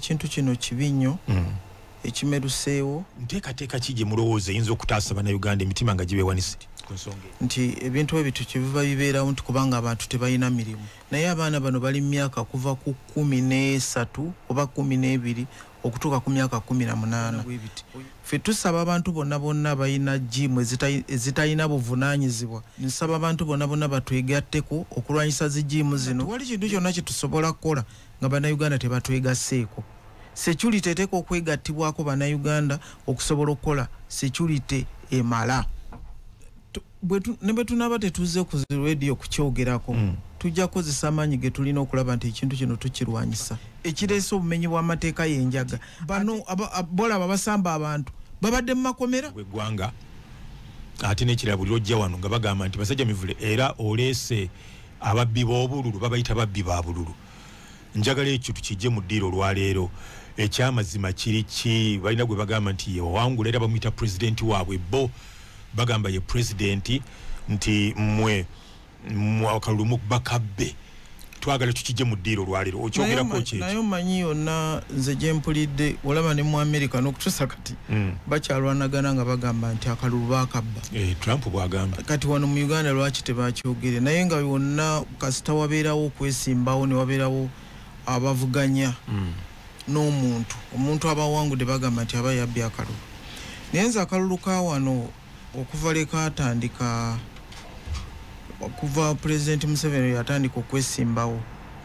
ekintu kino kibi nnyo ekimeruseewo nteekateeka ki gye mulowooza eyinza okutaasa bannayuganda emitima nga gibeewanise ku nsonga nti ebintu ebyo kyebiva bibeerawo nti kubanga abantu tebalina mirimu naye abaana bano bali mu myaka kuva ku 13 oba 12 okutuuka ku myaka 18 ffe tusaba abantu bonna balina jimu ezitalina buvunaanyizibwa nsaba abantu bonna batwegatteko okulwanyisa zijimu zino wali kintu kyonna kye tusobola kukola nga bannayuganda tebatwegasseeko security eteeka okwegattibwako bannayuganda okusobola okukola security emala ne bwe tunaba tetuze ku radio kukyogerako tujja kozesa amaanyi ge tulina okulaba nti ekintu kino tukirwanyisa ekireese obumenyi bw'amateeka y'enjaga bano bolaba basamba abantu babadde mu makomera gw'eggwanga ate n'ekirabuliro ojja wano nga bagamba nti basajja mivule era oleese ababbi b'obululu babayita babbi ba bululu njagala ekyo tukijje mu ddiiro olwaleero ekyamazima kiri ki balina gwe bagamba nti yewawangula era bamuyita pulezidenti waabwe bo bagamba ye pulezidenti nti mwe akalulu mukubakabbe twagala tukijje mu ddiiro olwaleero okyogerako ki naye omanyi yonna nze gye mpulidde olaba ne mu Amerika n'okutuusa kati bakyalwanagana nga bagamba nti akalulu baakabba Trump bw'agamba kati wano mu Uganda lwaki tebakyogere naye nga yonna kasita wabeerawo okwesimbawo ne wabeerawo abavuganya omuntu abawangudde bagamba nti aba yabbye akalulu naye nze akalulu ka wano okuva lekatandika okuva Pulezidenti Museveni yatandika okwesimbawo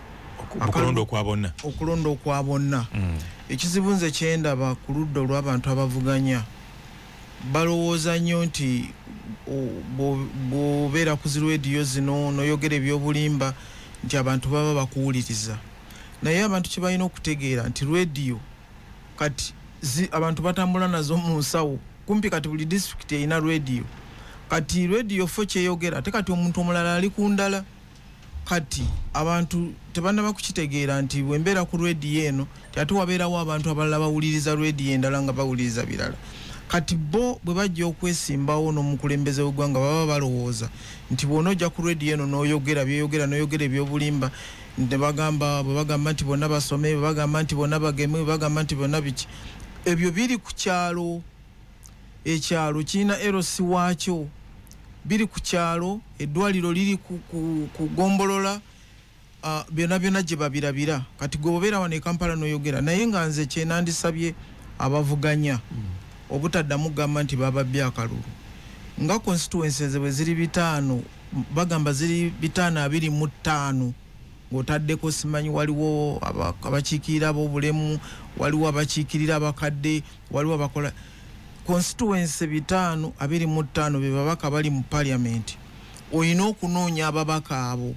okulonda okwa bonna ekizibu nze kyendaba ku ludda olw'abantu abavuganya balowooza nnyo nti bw'obeera ku zi rediyo zino n'oyogera ebyobulimba nti abantu baba bakuwuliriza naye abantu kye balina okutegeera nti rediyo kati abantu batambula nazo mu nsawo kumpi kati buli district erina rediyo kati rediyo fo kyeyogera ate kati omuntu omulala ali ku ndala kati abantu tebannaba kukitegeera nti bwembeera ku rediyo eno ate wabeerawo abantu abalala bawuliriza rediyo endala nga bawuliriza birala kati bo bwe bajja okwesimbawo n'omukulembeze w'eggwanga baba balowooza nti bw'onojja ku rediyo eno n'oyogera n'oyogera ebyobulimba bwe bagamba nti bonna basome bwe bagamba nti bonna bageme bwe bagamba nti bonna biki ebyo biri ku kyalo ekyalo kirina erosi waakyo biri ku kyalo eddwaliro liri ku gombolola byonna gye babirabira kati gwe obeera wano e Kampala n'oyogera naye nga nze kyenandisabye abavuganya obutaddamu gamba nti bababbye akalulu nga constituencies bwe ziri 5 bagamba ziri 525 ng'otaddeko simanyi waliwo abakiikirira ab'obulemu waliwo abakiikirira abakadde waliwo abakola constituency 525 be babaka bali mu parliament oyina okunoonya ababaka abo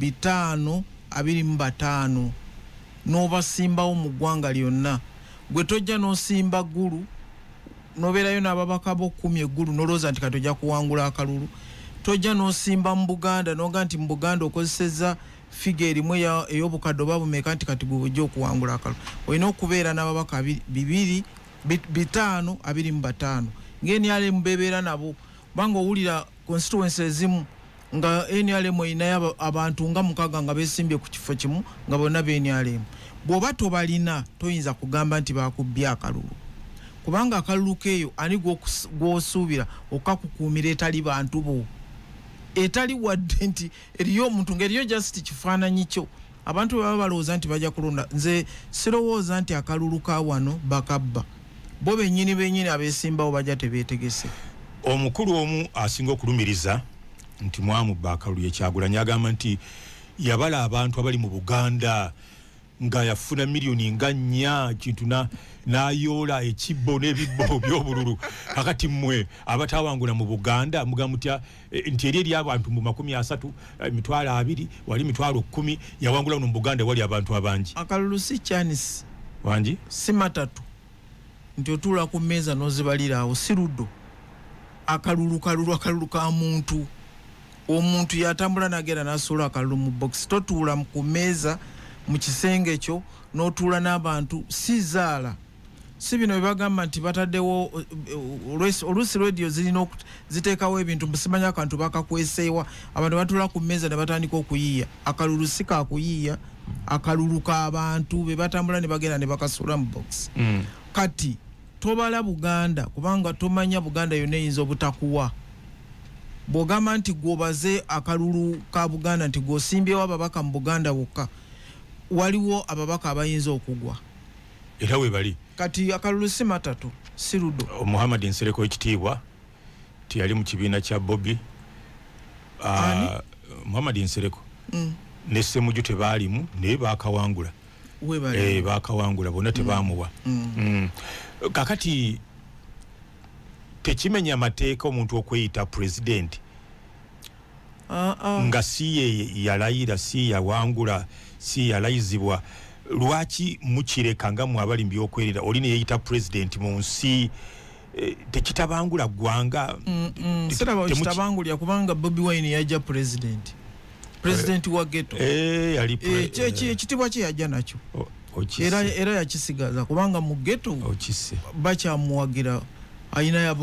525 n'obasimbawo mu ggwanga lyonna gwe tojja n'osimba ggulu n'obeerayo n'ababaka bo 10 eggulu n'olowooza nti katojja kuwangula akalulu tojja n'osimba mu Buganda n'oga nti mu Buganda okozesezza figa erimu ey'obukadde oba bumeka nti kati gwe bujja okuwangula akalulu olina okubeera n'ababaka 525 ng'NRM bebeera nabo banga owulira constituency ezimu nga NRM erinayo abantu nga 6 nga beesimbye ku kifo kimu nga bonna b'NRM bw'oba tobalina toyinza kugamba nti bakubbye akalulu kubanga akalulu keeyo ani gw'osuubira okakukuumira etali bantu bo etali wadde nti eriyo omuntu ng'eriyo just kifaananyi kyo abantu baba balowooza nti bajja kulonda nze sirowooza nti akalulu ka wano bakabba bo bennyini abeesimbawo bajja tebeetegese omukulu omu asinga okulumiriza nti mwamubba akalulu Kyagulanyi agamba nti yabala abantu abali mu Buganda nga yafuna miliyoni nga 4 kintu n'ayoola ekibbo n'ebibbo by'obululu kakati mmwe abatawangula mu Buganda mugamutya nti eri abantu mu 30 emitwalo 2 wali emitwalo 10 yawangula mu Buganda wali abantu abangi akalulu si chanisi wangi si matatu nti otuula ku mmeeza n'ozibalira awo si luddo akalulu ka muntu omuntu yatambula nagera n'asuula akalulu mu box totuula ku mmeeza mu kisenge kyo n'otuula n'abantu si zaala si bino bibagamba nti bataddewo oluusi radio zirina ziteekawo ebintu musimanya akantu bakakweseewa abantu batuula ku mmeeza ne batandika okuyiiya akalulu si kakuyiiya akalulu k'abantu be batambula ne bagenda ne bakasula mu box kati tobala Buganda kubanga tomanya Buganda yonna eyinza obutakuwa bw'ogamba nti gwobaze akalulu ka Buganda nti gwosimbyewo ababaka mu Buganda bokka waliwo ababaka abayinza okugwa era we bali kati akalulu si matatu si Ludo Muhammad Nsereko ekitiibwa tiyali mu kibiina kya Bobby Muhammad Nsereko ne Ssemujju tebaalimu naye baakawangula baakawangula bonna tebaamuwa kakati tekimenya amateeka omuntu okweyita president nga si ye yalayira si yawangula si yalayizibwa lwaki mukireka nga mwabali mbyokwerinda oli ne yeyita president mu nsi tekitabangula gwanga siraba kitabangulya kubanga Bobi Wine yajja president wa ghetto yali ekitibwa kye yajja nakyo era yakisigaza kubanga mu ghetto bakyamuwagira ayina ya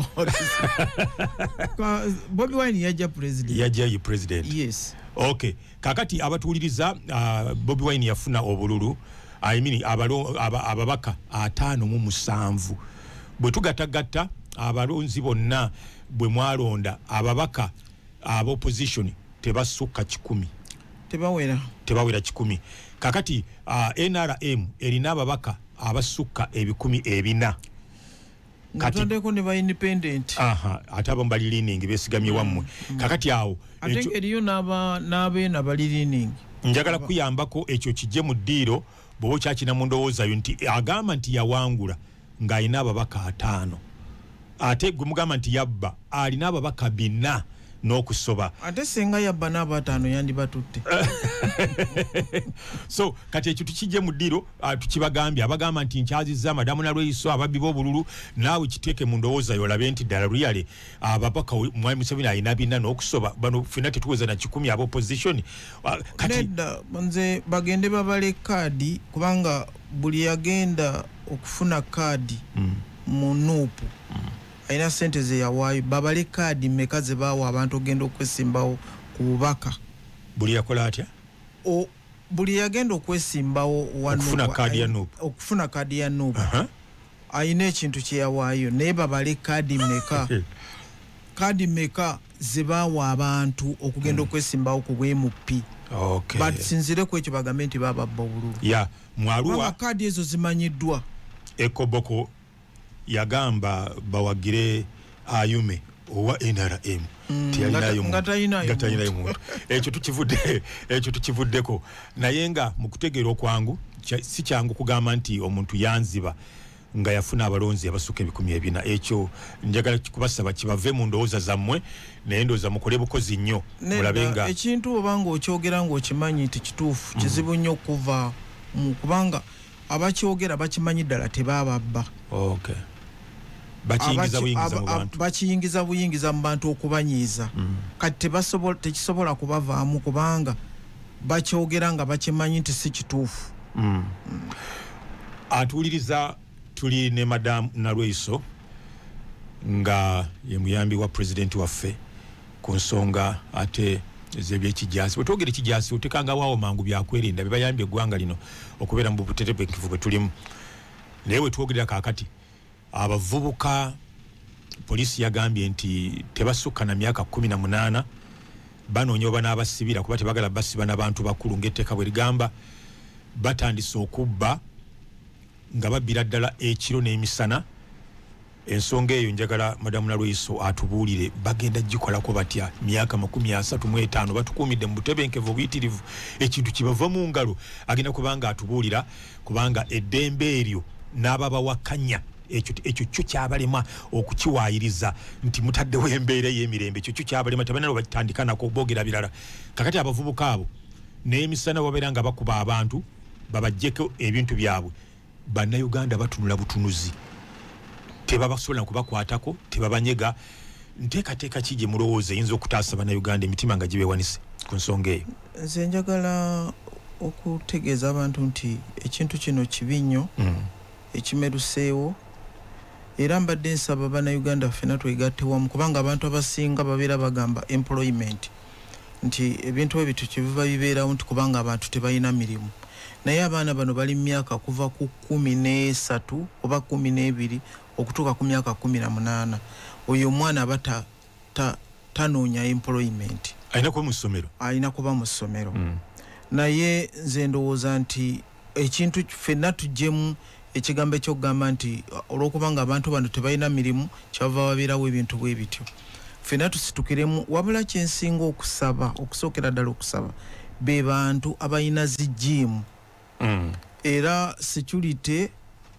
Bobi Wine yajja president yes okay kakati abatuuliriza Bobi Wine yafuna obululu ababaka 57 bwe tugatagatta abalonzi bonna bwe mwalonda ababaka opposition tebasukka 10 tebawera 10 kakati NRM erina ababaka abasukka 400 kati ndeko ne ba independent ataba mbali leaning besigamye wammwe kakati awo ate eriyo n'abeena bali leaning njagala kuyambako ekyo kijje mu ddiiro bwo kyakina mu ndowooza yo nti agamba nti yawangula ng'alina ababaka 5 ate gwe mugamba nti yabba alina ababaka 4 n'okusoba ate senga yabba n'abo 5 yandibatutte so kati ekyo tukijje mu ddiiro tukibagambye abagamba nti nkyazizza madamu Nalweyiso ababbi b'obululu naawe kiteeke mu ndowooza yo olabe nti ddala luyale ababaka Mwai Museveni alina 4 n'okusoba bano ffenna tetuweza na 10 aba opposition kati nedda nze bagende babale kaadi kubanga buli yagenda okufuna kaadi mu nuupu aina sente ze yawaayo babale kaadi mmeka ze baawa abantu ogenda okwesimbawo ku bubaka buli yakola atya buli yagenda okwesimbawo okufuna kaadi ya nuupu ayina ekintu kye yawaayo naye babale kaadi mmeka kaadi mmeka ze baawa abantu okugenda okwesimbawo ku bw'MP basinzire ku ekyo bagambe nti bababba obululu mwaluwa kaadi ezo zimanyiddwa Ekoboko yagamba bawagire Ayume owa NRM ngatayinayo muntu ekyo tukivuddeko naye nga mu kutegeera okwangu si kyangu kugamba nti omuntu yanziba nga yafuna abalonzi abasuka 400 ekyo njagala kubasaba kibave mu ndowooza zammwe naye ndowooza mukole bukozi nnyo mulabe nga ekintu obanga okyogera ng'okimanyi nti kituufu kizibu nnyo okuva kubanga abakyogera bakimanyi ddala tebababba bakiyingiza buyingiza mu bantu okubanyiiza kati tekisobola kubavaamu kubanga bakyogera nga bakimanyi nti si kituufu atuuliriza tuli ne Madam Nalweyiso nga ye muyambi wa president waffe ku nsonga ate ez'ebyekijasi bwe twogera ekijasi otekanga waawo mangu byakwerinda bye bayambye eggwanga lino okubeera mu butetebenkevu bwe tulimu naye bwe twogerera kaakati abavubuka poliisi yagambye nti tebasukka na myaka 18 banoonya oba n'abasibira kuba tebagala basiba n'abantu bakulu ng'etteeka bwe ligamba batandise okubba nga babbira ddala ekiro n'emisana ensonga eyo njagala Madamu Nalweyiso atubuulire bagenda gikolako batya myaka 35 batukuumidde mu butebenkevu obuyitirivu ekintu kibava mu ngalo agenda kubanga atubuulira kubanga eddembe eryo n'ababawakanya ekyo kyo kyabalema okukiwaayiriza nti mutaddewo embeera y'emirembe ekyo kyo kyabalema tabanalo batandika nako boogera birala kakati abavubuka abo n'emisana babeera nga bakuba abantu babajjeko ebintu byabwe bannayuganda batunula butunuzi tebabasobola kubakwatako tebabanyega nteekateeka ki gye mulowooza eyinza okutaasa bannayuganda emitima nga gibeewanise ku nsonga eyo nze njagala okutegeeza abantu nti ekintu kino kibi nnyo ekimeruseewo era mbadde nsaba bannayuganda ffena twegatte wamu kubanga abantu abasinga babeera bagamba employment nti ebintu ebyo kibiva bibeerawo nti kubanga abantu tebalina mirimu naye abaana bano bali myaka kuva ku 13 oba 12 okutuuka ku myaka 18 oyo omwana aba tanoonya employment alina kuba mu ssomero naye nze ndowooza nti ekintu ffenna tujjemu ekigambo ekyokugamba nti olw'okubanga abantu bano tebalina mirimu kyava babeerawo ebintu bwe bityo ffenna tusitukiremu wabula kyensinga okusookera ddala okusaba be bantu abalina zijiimu era security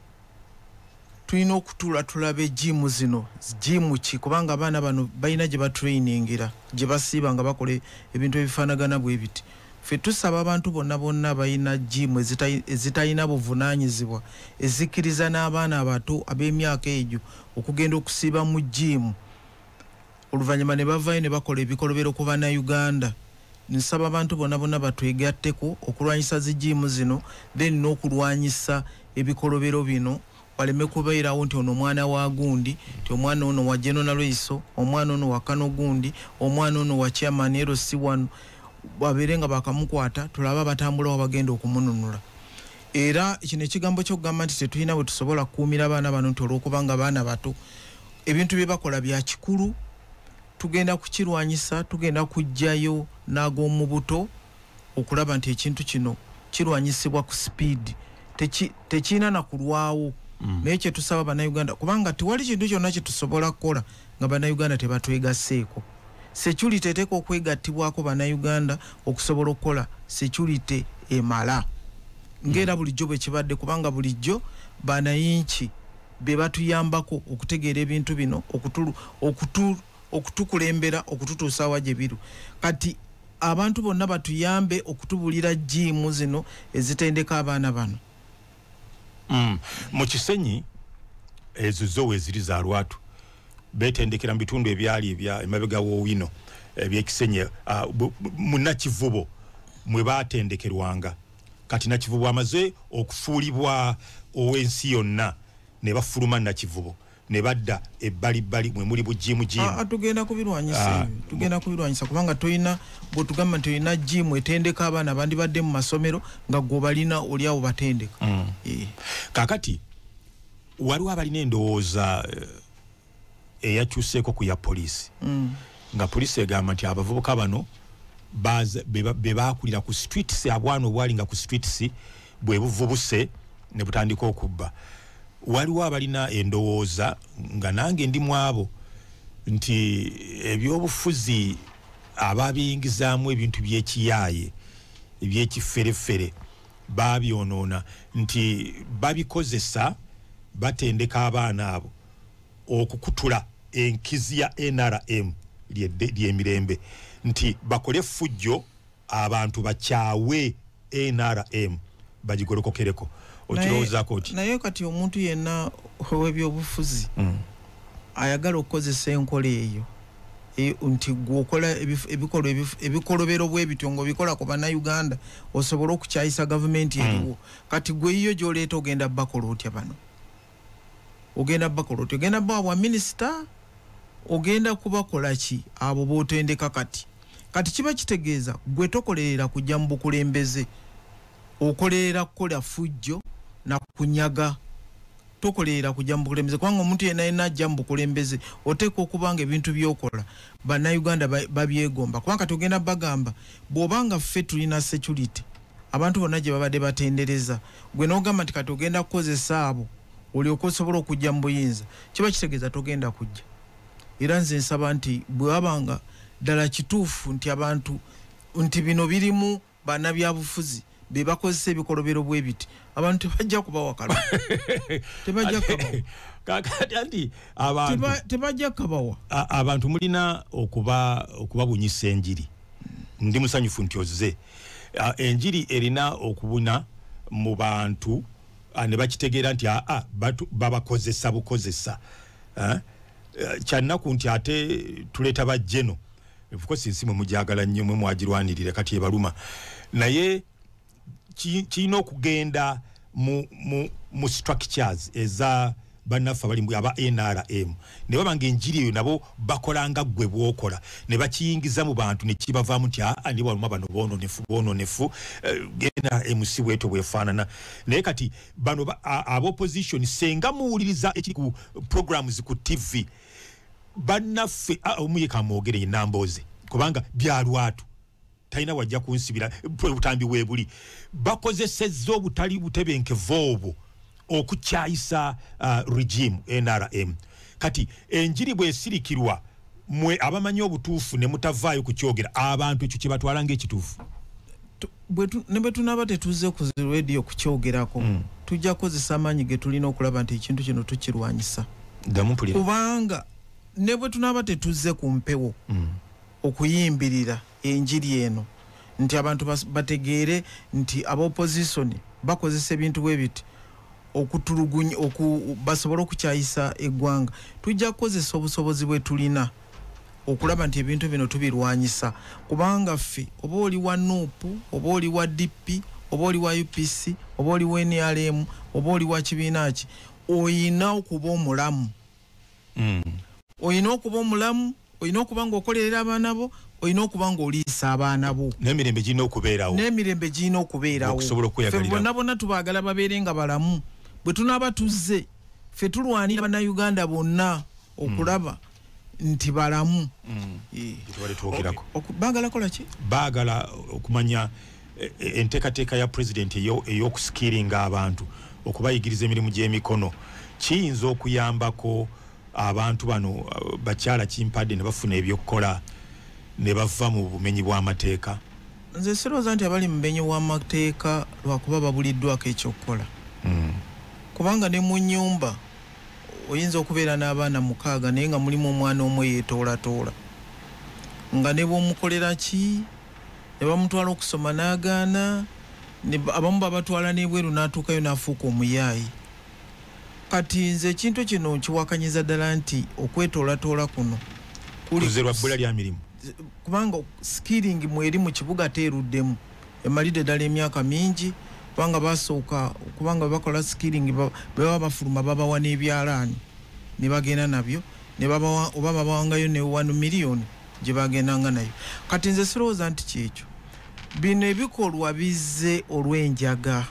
tulina okutuula tulabe jiimu zino jiimu ki kubanga abaana bano balina gye batrainingira gye basiiba nga bakola ebintu ebifaanagana bwe biti ffe tusaba abantu bonna balina jiimu ezitalina buvunaanyizibwa ezikkiriza n'abaana abato ab'emyaka egyo okugenda okusiiba mu jiimu oluvannyuma ne bavaayo ne bakola ebikolobero ku bannayuganda. Nsaba abantu bonna batwegatteko okulwanyisa zijiimu zino then n'okulwanyisa ebikolobero bino waleme kubeerawo nti ono omwana wa gundi nti omwana ono wa General Loiso omwana ono wa Kano gundi omwana ono wa Chairman LC1 babeere nga bakamukwata tulaba batambula wabagenda okumununula. Era kino ekigambo ky'okugamba nti tetulina bwe tusobola kukuumira abaana bano nti olw'okubanga baana bato ebintu bye bakola bya kikulu tugenda kukirwanyisa tugenda kujjayo n'ag'omu buto okulaba nti ekintu kino kirwanyisibwa ku speed tekiina na kulwawo naye kye tusaba bannayuganda kubanga tewali kintu kyonna kye tusobola kukola nga bannayuganda tebatwegaseeko. Security eteeka okwegattibwako bannayuganda okusobola okukola security emala ng'era bulijjo bwe kibadde kubanga bulijjo banayinki be batuyambako okutegeera ebintu bino okutukulembera okututuusa wa gye biru kati abantu bonna batuyambe okutubulira jiimu zino ezitendeka abaana bano. Mu Kisenyi ezo zo eziri za lwatu betendekera mu bitundu ebyali ebya emabega w'owino eby'Ekisenyi mu Nakivubo mwe batendekerwanga kati Nakivubo amaze okufuulibwa ow'ensi yonna ne bafuluma Nakivubo ne badda ebbali mwe muli bujiimu tugenda kubirwanyisa kubanga toyina bw'otugamba nti olina jiimu etendeka abaana bandi badde mu masomero nga gwe balina oli awo batendeka. Kakati waliwo abalina endowooza eyakyuseeko ku ya poliisi nga poliisi egamba nti abavubuka bano be baakulira ku streets abwana obwali nga ku streets bwe buvubuse ne butandika okubba. Waliwo abalina endowooza nga nange ndi mu abo nti ebyobufuzi ababiyingizaamu ebintu by'ekiyaaye eby'ekiffereffere babyonoona nti babikozesa batendeka abaana abo okukutula enkizi ya NRM ly'emirembe nti bakole fujjo abantu bakyawe NRM bagigolokokereko. Naye kati omuntu yenna ow'ebyobufuzi ayagala okukozesa enkola eyo nti gwokola ebikolobero bwe bityo ng'obikola ku bannayuganda osobola okukyayisa gavumenti eriwo kati gwe iyo gy'oleeta ogenda bakola otya bano ogenda bawa bwa minisita ogenda kubakola ki abo bootendeka kati kiba kitegeeza gwe tokolerera kujja mu bukulembeze okolerera kukola fujjo na kunyaga tokolerera kujja mu bukulembeze kubanga omuntu yenna ajja mu bukulembeze oteeka okubanga ebintu byokola bannayuganda babyegomba kubanga tugenda bagamba bw'obanga ffe tulina security abantu bonna gye babadde batendereza gwe n'ogamba nti kati ogenda kukozesa abo olyoka osobola okujja mu buyinza kiba kitegeeza togenda kujja. Era nze nsaba nti bwe wabanga ddala kituufu nti abantu nti bino birimu bannabyabufuzi be bakozesa ebikolobero bwe biti abantu tebajja kubawa kalulu tebajja kabawa abantu mulina okubabunyisa enjiri. Ndi musanyufu nti ozze enjiri erina okubuna mu bantu ne bakitegeera nti babakozesa bukozesa kyannaku nti ate tuleeta bajjeno of ensi mwe mujagala nnyo mwe mwagirwanirira kati ebaluma naye kirina okugenda mu structures eza bannaffe abali aba NRM ne babanga enjiri eyo nabo bakolanga gwe bwokola ne bakiyingiza mu bantu ne kibavaamu nti ndi baluma bano bononefu NRM si bweto bwefaanana naye kati bano ab'opposition senga muwuliriza ekiri ku programs ku TV bannaffe omuyeka mwogere enamboze kubanga byalwatu talina wajja kunsibira butambi weebuli bakozesezza obutali butebenkevu obwo okukyayisa regime NRM kati enjiri bwesirikirwa mwe abamanyi obutuufu ne mutavaayo kukyogera abantu ekyo kye batwala ng'ekituufu ne bwe tunaba tetuze ku radio kukyogerako tujja kukozesa amaanyi ge tulina okulaba nti ekintu kino tukirwanyisa kubanga ne bwe tunaba tetuze ku mpewo okuyimbirira enjiri eno nti abantu bategeere nti ab'opposition bakozesa ebintu bwe biti okutulugunya basobola okukyayisa eggwanga tujja kukozesa obusobozi bwe tulina okulaba nti ebintu bino tubirwanyisa kubanga ffe oba oli wa NUP oba oli wa DP oba oli wa UPC oba oli wa NRM oba oli wa kibiina ki oyina okuba omulamu oyina okuba omulamu oyina okuba ng'okolerera abaana bo oyina okuba ng'oliisa abaana bo n'emirembe girina okubeerawo ffe bonna bonna tubaagala babeere nga balamu bwe tunaaba tuzze ffe tulwanira bannayuganda bonna okulaba nti balamu baagala kola ki baagala okumanya enteekateeka ya president ey'okusikiringa abantu okubayigiriza emirimu gy'emikono kiyinza okuyambako abantu bano bakyala kimpadde ne bafuna ebyokukola ne bava mu bumenyi bw'amateeka nze sirowooza nti abali mu bumenyi bw'amateeka lwakuba babuliddwako ekyokukola kubanga ne mu nnyumba oyinza okubeera n'abaana 6 naye nga mulimu omwana omu yeetoolatola nga ne b'omukolera ki ne bamutwala okusoma n'agaana abamu babatwala n'ebweru n'atuukayo n'afuuka omuyaayi kati nze ekintu kino kiwakanyiza ddala nti okwetoolatola kuno kuzerwa bbula lya mirimu kubanga skilling mweri mu kibuga teeruddemu emalidde ddala emyaka mingi kubanga basooka kubanga bakola skilling baba bafuluma babawa n'ebyalaani ne bagenda nabyo ne babawa oba babawangayo ne 1 million gye bagendanga nayo kati nze sirowooza nti kyekyo bino ebikolwa bizze olw'enjaga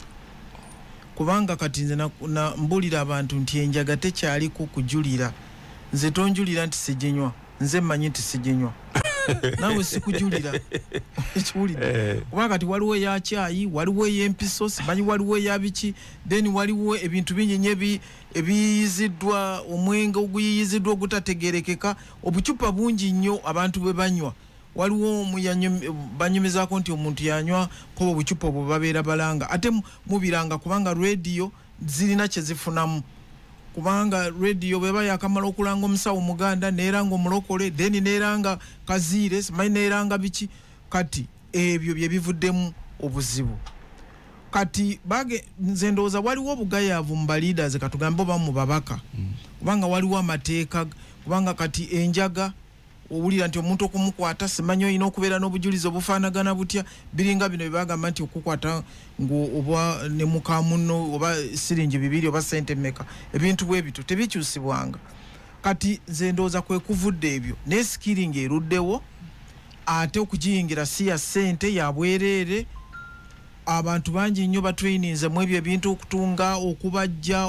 kubanga kati nze mbulira abantu nti enjaga tekyaliko kujulira nze tonjulira nti siginywa nze mmanyi nti siginywa nawe sikujulira ekiwulidde kubanga kati waliwo eya caayi waliwo ey'empiso simanyi waliwo eya biki then waliwo ebintu bingi nnyo ebiyiyiziddwa omwenge oguyiyiziddwa ogutategerekeka obucupa bungi nnyo abantu bwe banywa waliwo banyumizaako nti omuntu yanywa koba obucupa obwo babeera balanga ate mubiranga kubanga radio zirina kye zifunamu kubanga radio bweba yakamala okulanga omusawo muganda neeranga omulokole then neeranga kaziire simanyi neeranga biki kati ebyo bye bivuddemu obuzibu kati nze ndowooza waliwo obugayaavu mu baleaders katugambe oba mu babaka kubanga waliwo amateeka kubanga kati enjaga owulira nti omuntu okumukwata simanyi olina okubeera n'obujulizi obufaanagana butya biringa bino byebagamba nti okukwata oba ne muka munno oba siringi 2 oba sente mmeka ebintu bwe bito tebikyusibwanga kati nze ndowooza kwe kuvudde ebyo ne skilling eruddewo ate okugiyingira si ya ssente ya bwereere abantu bangi nnyo batraininze mu ebyo ebintu okutunga okubajja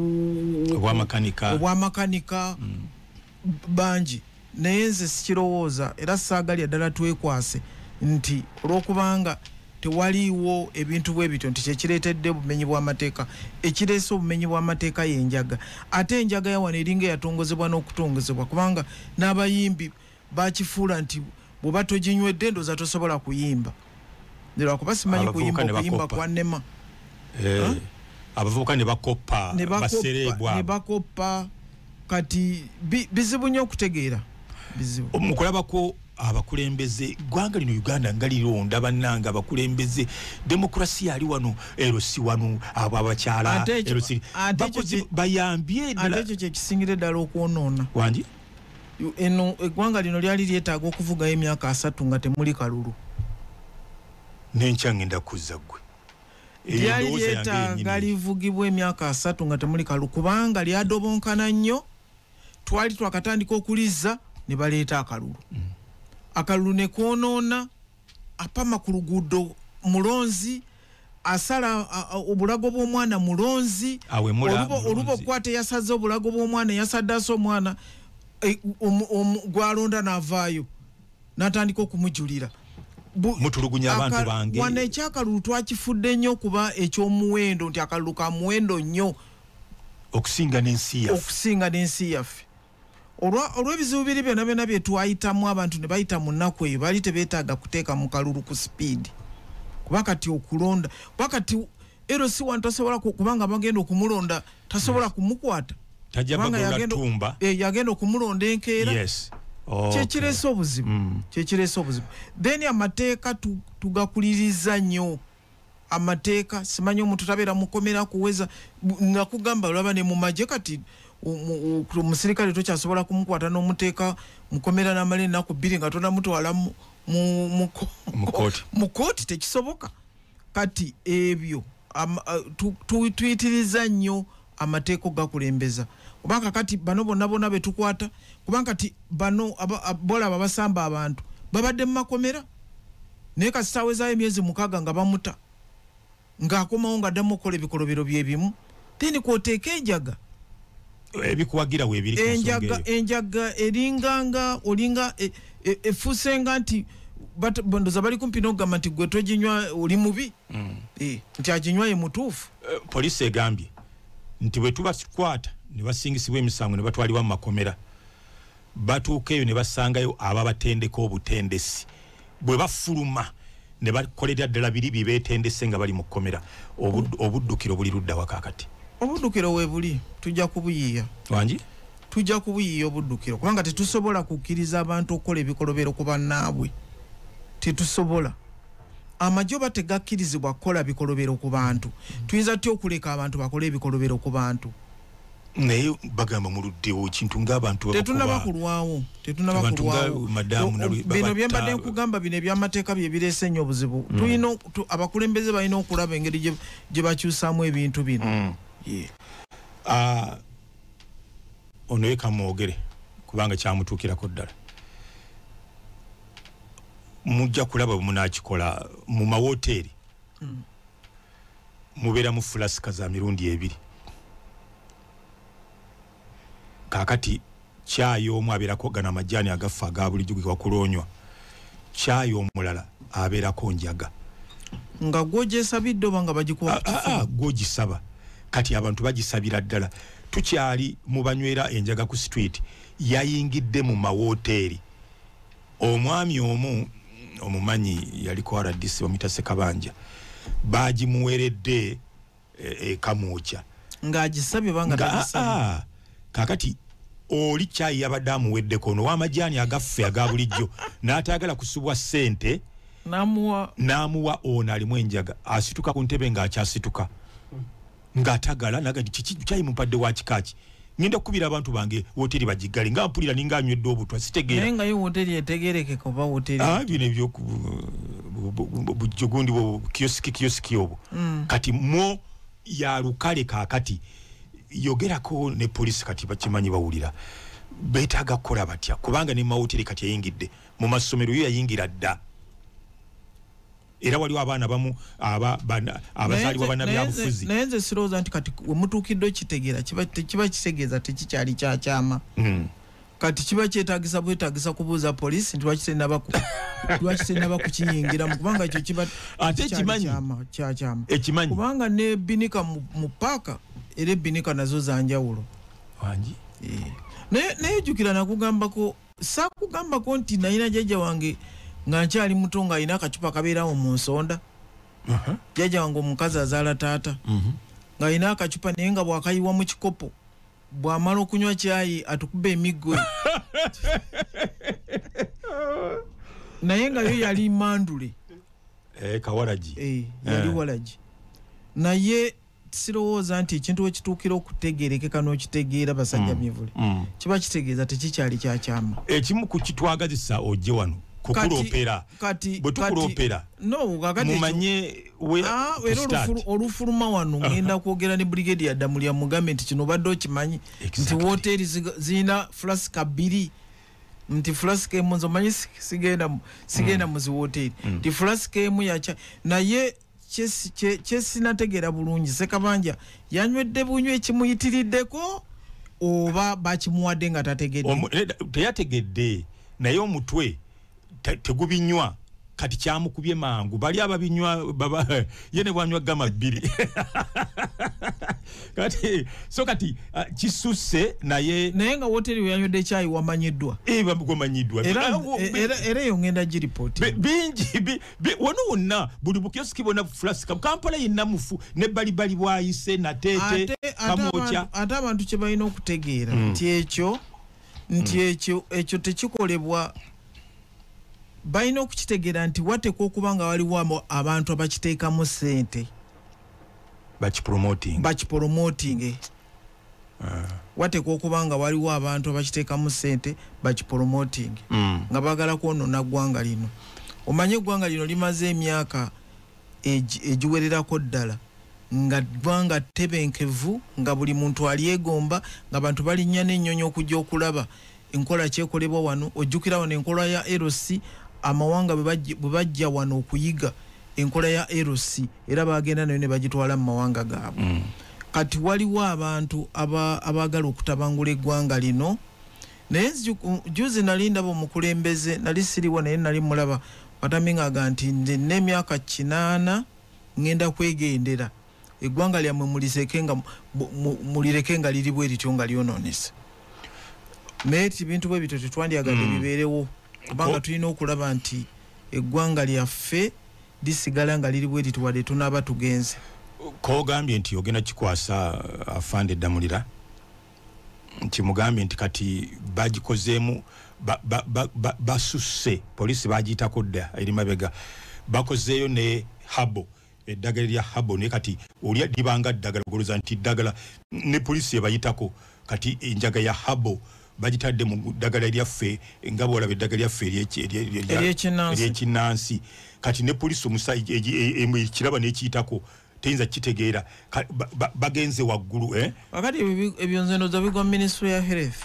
obwamakanika bangi naye nze sikirowooza era saagalya ddala twekwase nti olw'okubanga tewaliiwo ebintu bwe bityo nti kyekireetedde obumenyi bw'amateeka ekireese obumenyi bw'amateeka y'enjaga ate enjaga yawano eringa eyatongozebwa n'okutongozebwa kubanga n'abayimbi bakifuula nti bw'oba toginywedde ndooza tosobola kuyimba lwakuba simanyi kuyimba kwannema abavubuka ne bakoppa kati bizibu nnyo okutegeera mukulabako abakulembeze gwanga lino Uganda nga lironda bannanga abakulembeze demokrasia ali wano erosi wano abo abakyala erosi bayambye ate ekyo kyekisingire ddala okwonoona wangi eno eggwanga lino lyali lyetaaga okuvugayo emyaka 3 nga temuli kalulu n'enkya ngenda kuzza ggwe lyali lyetaaga livugibwa emyaka 3 nga temuli kalulu kubanga lyadobonkana nnyo twali twakatandika okuliza ne baleeta akalulu akalulu ne kwonoona apama ku luguudo mulonzi asala obulago bw'omwana mulonzi olubo okukwata yasaze obulago bw'omwana yasaddase omwana gwalonda n'avaayo n'atandika okumujulira mutulugunya abantu bange wano ekyakalulu twakifudde nnyo okuba ekyomuwendo nti akalulu ka muwendo nnyo okusinga n'ensi yaffe olw'ebizibu biri byonna byonna bye twayitamu abantu ne bayita mu nnaku eyo baali tebeetaaga kuteeka mu kalulu ku sipiidi kuba kati okulonda kuba kati ero si wantu tasobola kubanga bagenda okumulonda tasobola kumukwata yagenda okumulonda enkeera kyekiresa obuzibu then amateeka tugakuliriza nnyo amateeka simanyi omuntu tabeera mukomera kuweza nakugamba olaba ne mu magye kati omusirikale tokyasobola kumukwata n'omuteeka mukomera n'amala ennaku 2 nga tonamutwala mu kooti tekisoboka kati ebyo tuyitiriza nnyo amateeka gakulembeza kubanga kati bano bonna betukwata kubanga kati bano bolaba basamba abantu babadde mu makomera naye kasitawezaayo emyezi 6 nga bamuta ng'akomawo nga addamu okukola ebikolobero byebimu then kwoteeka enjaga ebikuwagira weebiri enjaga eringanga olinga efuusenga nti bandoza bali kumpi n'okugamba nti gwe toginywa oli mubi nti aginywa ye mutuufu poliisi egambye nti bwe tubakwata ne basingisibwa emisango ne batwalibwa mu makomera batuuka eyo ne basangayo ababatendeka obutendesi bwe bafuluma ne bakolera ddala biri bye beetendese nga bali mu kkomera obuddukiro buli ludda wakakati obuddukiro weebuli tujja kubuyiiya wangi tujja kubuyiiya obuddukiro kubanga tetusobola kukkiriza abantu okukola ebikolobero ku bannaabwe tetusobola amagye oba tegakkirizibwa kukola bikolobero ku bantu tuyinza tutya okuleka abantu bakole ebikolobero ku bantu naye bagamba muluddewo kintu ng'abantu tetunaba kulwawo bino byembadde nkugamba bino ebyamateeka bye bireese nnyo obuzibu tulina abakulembeze balina okulaba engeri gye bakyusaamu ebintu bino ono ye kamwogere kubanga kyamutuukirako ddala mujja kulaba munakikola mu mawoteeri mubeera mu fulasika za mirundi 2 kakati kyayo omu abeerako gana amajjaani agafa aga bulijjo ge wakuloonywa kyayo omulala abeerako njaga nga gwogyesabidde oba nga bagikuwa gwogisaba kati abantu bagisabira ddala tukyali mu banywera enjaga ku street yayingidde mu mawoteeri omwami omu omumanyi yaliko RDC bamuyita Ssekabanja bagimuweredde ekamwokya ng'agisabye banga tagisabye kakati oli kyayi yabadde amuweddeko ono w'amajaani agaffe aga bulijjo n'ataagala kusubwa ssente n'amuwa ono alimu enjaga asituka ku ntebe ng'akyasituka ng'atagala nagati kiki kyayi mumpadde wa kikaaki ngenda kukubira abantu bange woteri bagigali nga mpulira ninga anywedde obutwa sitegeera naye nga yo woteri etegereke kuba woteri bino ebyoku bujogundi bwo kiyosiki obwo kati mo ya lukale kakati yogerako ne poliisi kati bakimanyi bawulira beetaaga kukola batya kubanga ne mawoteri kati yayingidde mu masomero yo yayingira dda era waliwo abaana bamu abazaalibwa bannabyabufuzi naye nze sirowooza nti kati wemutuukiddwe kitegeera kiba kitegeeza tekikyali kyakyama kati kiba kyetaagisa bwetaagisa kubuuza poliisi nti lwaki tenaba kukiyingiramu kubanga ekyo kiba ate kyakyama ekimanyi kubanga ne binika mu paaka era ebbinika nazo zanjawulo wangi naye jjukira nakugambako saakugambako nti nayina jjajja wange nga nkyali muto nga alina akacupa kabeerawo mu nsonda jjajja wange omukazi azaala taata nga alina akacupa naye nga bwakayiwa mu kikopo bw'amala okunywa kyayi atukuba emiggo naye nga yo yali mandule kawalagi yali walagi naye sirowooza nti ekintu wekituukira okutegeerekeka n'okitegeera basajja mivule kiba kitegeeza tekikyali kyakyama ekimu ku kitwagazisa ojje wano kukulopera bwe tukulopera no kakati mumanye olufuluma wano ngenda kwogera ne brigadier Damulya mugambe nti kino badde okimanyi nti hoteli zina flaska 2 nti flaska emu nzomanyi sigenda muzi hoteli nti flaska emu yacha naye kyesinategeera bulungi Ssekabanja yanywedde bunywe ekimuyitiriddeko oba bakimuwadde nga tategedde teyategedde naye omutwe tegubinywa kati kyamukubye mangu bali ababinywa baba yene bwanywa gama 2 kati so kati kisuse naye nga hoteli yanywedde chai wamanyiddwa bamugomanyiddwa era yo ngenda gi report bingi wano wonna buli bukioski bona flaska Kampala yenna mufu ne bali bwayise na tete kamocha ate abantu kye balina okutegeera nti ekyo tekikolebwa balina okukitegeera nti wateekwa okuba nga waliwo abantu abakiteekamu ssente bakipromoting wateekwa okuba nga waliwo abantu abakiteekamu ssente bakipromoting nga baagala kwonoona ggwanga lino. Omanye eggwanga lino limaze emyaka egiwererako ddala nga ggwanga ttebenkevu nga buli muntu alyegomba nga bantu balinnya n'ennyonyi okujja okulaba enkola kyekolebwa wano. Ojjukira wano enkola ya LC amawanga bwe bajja wano okuyiga enkola ya LC era bagenda nayo ne bagitwala mu mawanga gaabwe. Kati waliwo abantu abaagala okutabangula eggwanga lino naye juzi nali ndaba omukulembeze nali siriwo naye nali mulaba watamingaga nti nze n'emyaka 8 ngenda kwegendera eggwanga lyammwe mulireke nga liri bwe lityo nga lyonoonese. Naye ebintu bwe bityo tetwandyagadde bibeerewo kubanga tulina okulaba nti eggwanga lyaffe lisigala nga liri bwe lityo wadde tunaaba tugenze. Kogambye nti ogenda kikwasa afande Damulira nti mugambye nti kati bagikozeemu basusse polisi bagiyitako dda eri mabega bakozeeyo ne habo eddagala lya habo naye kati olya libanga ddagala goloza nti ddagala ne polisi ebayitako kati enjaga ya habo bagitadde mu ddagala lyaffe nga bwolaba eddagala lyaffe ery'ekinnansi kati ne polisi ekiraba n'ekiyitako teyinza kitegeera bagenze waggulu akati ebyo nze ndoza bigwa Ministry ya Health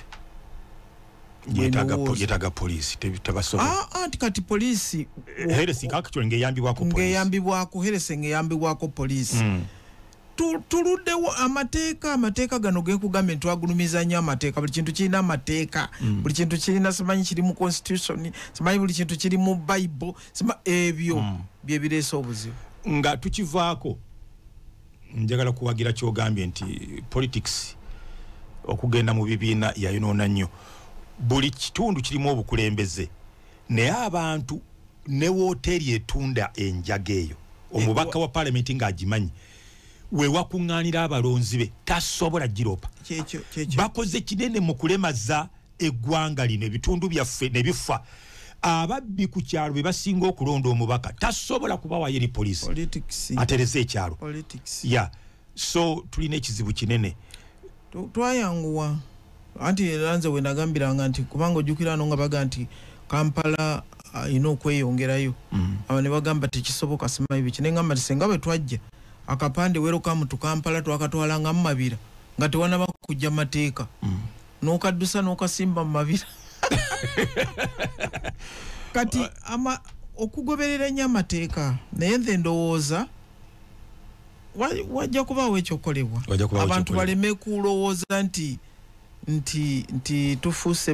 yetaga polisi tebasobola anti kati polisi Health actually ngeyambibwako Health ngeyambibwako polisi tuluddewo amateeka gano gekugambye ntwagulumiza nnyo amateeka buli kintu kirina amateeka buli kintu kirina simanyi kiri mu constitution simanyi buli kintu kiri mu Bible ebyo bye bireese obuzibu nga tukivaako njagala kuwagira kyogambye nti politics okugenda mu bibiina yayonoona nnyo buli kitundu kirimu obukulembeze naye abantu ne wooteri etunda enjaga eyo omubaka wa parliament ng'agimanyi we wakuŋŋaanira abalonzi be tasobola giropa bakoze kinene mu kulemaza eggwanga lino ebitundu byaffe ne bifa ababbi ku kyalo be basinga okulonda omubaka tasobola kubawayo eri polisi atereze ekyalo so tulina ekizibu kinene twayanguwa anti eranze we nagambiranga nti kubanga ojjukira ano nga baga nti Kampala ina okweyongerayo aba ne bagamba tekisoboka simanyi biki ne ngamba senga bwe twajja akapande welcome to Kampala twakatwalanga mu mabira nga tewanaba kujja mateeka n'okaddusa n'okasimba mu mabira kati okugoberera ennyo amateeka naye nze ndowooza wajja kubaawo ekyokolebwa abantu baleme kulowooza nti tufuuse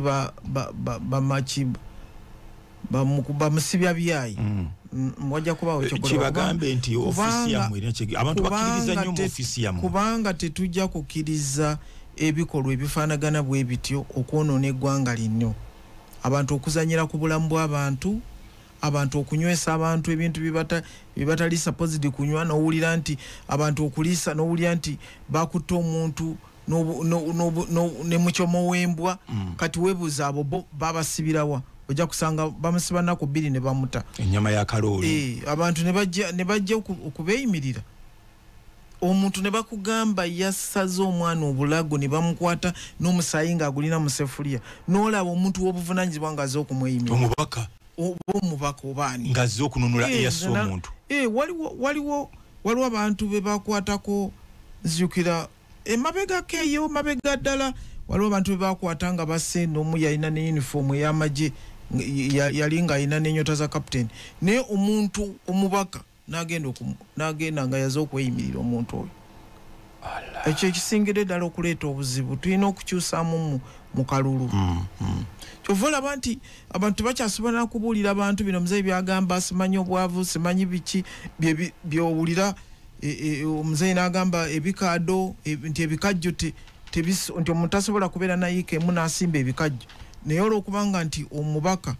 bamusibya byayi wajja kubaawo ekyokolebwakibagambe nti ofisi yammwe abantu bakkiriza nnyo mu ofisi yammwe kubanga tetujja kukkiriza ebikolwa ebifaanagana bwe bityo okwonoona eggwanga lino abantu okuzanyira ku bulamu bw'abantu abantu okunywesa abantu ebintu bibatali supposed kunywa n'owulira nti abantu okuliisa n'owulira nti bakutte omuntu ne mucyomo w'embwa kati weebuuza abo bo babasibirawa ojja kusanga bamusiba nnaku 2 ne bamuta ennyama ya kalooli abantu ne bajja okubeeyimirira omuntu ne bakugamba yassaze omwana obulago ne bamukwata n'omusaayi ng'agulina mu sefuliya n'olaba omuntu w'obuvunaanyizibwa ng'aze okumweyimirira omubaka omubaka obaani ngazze okununula eyassa omuntu waliwo abantu be bakwatako nzijukira emabega keyo mabega ddala waliwo abantu be bakwata nga basse n'omu yalina ne uniform ey'amagye yali nga alina n'ennyota za captain naye omuntu omubaka n'agenda nga yaza okweyimirira omuntu oyo ekyo ekisingire ddala okuleeta obuzibu tulina okukyusaamu mu kalulu kyova olaba nti abantu bakyasobola nakubuulira abantu bino muzeeyi byagamba simanyi obwavu simanyi biki byowulira omuzeeyi n'agamba ebikaado nti ebikajjo nti omuntu tasobola kubeera nayiika emu n'asimba ebikajjo naye olwokubanga nti omubaka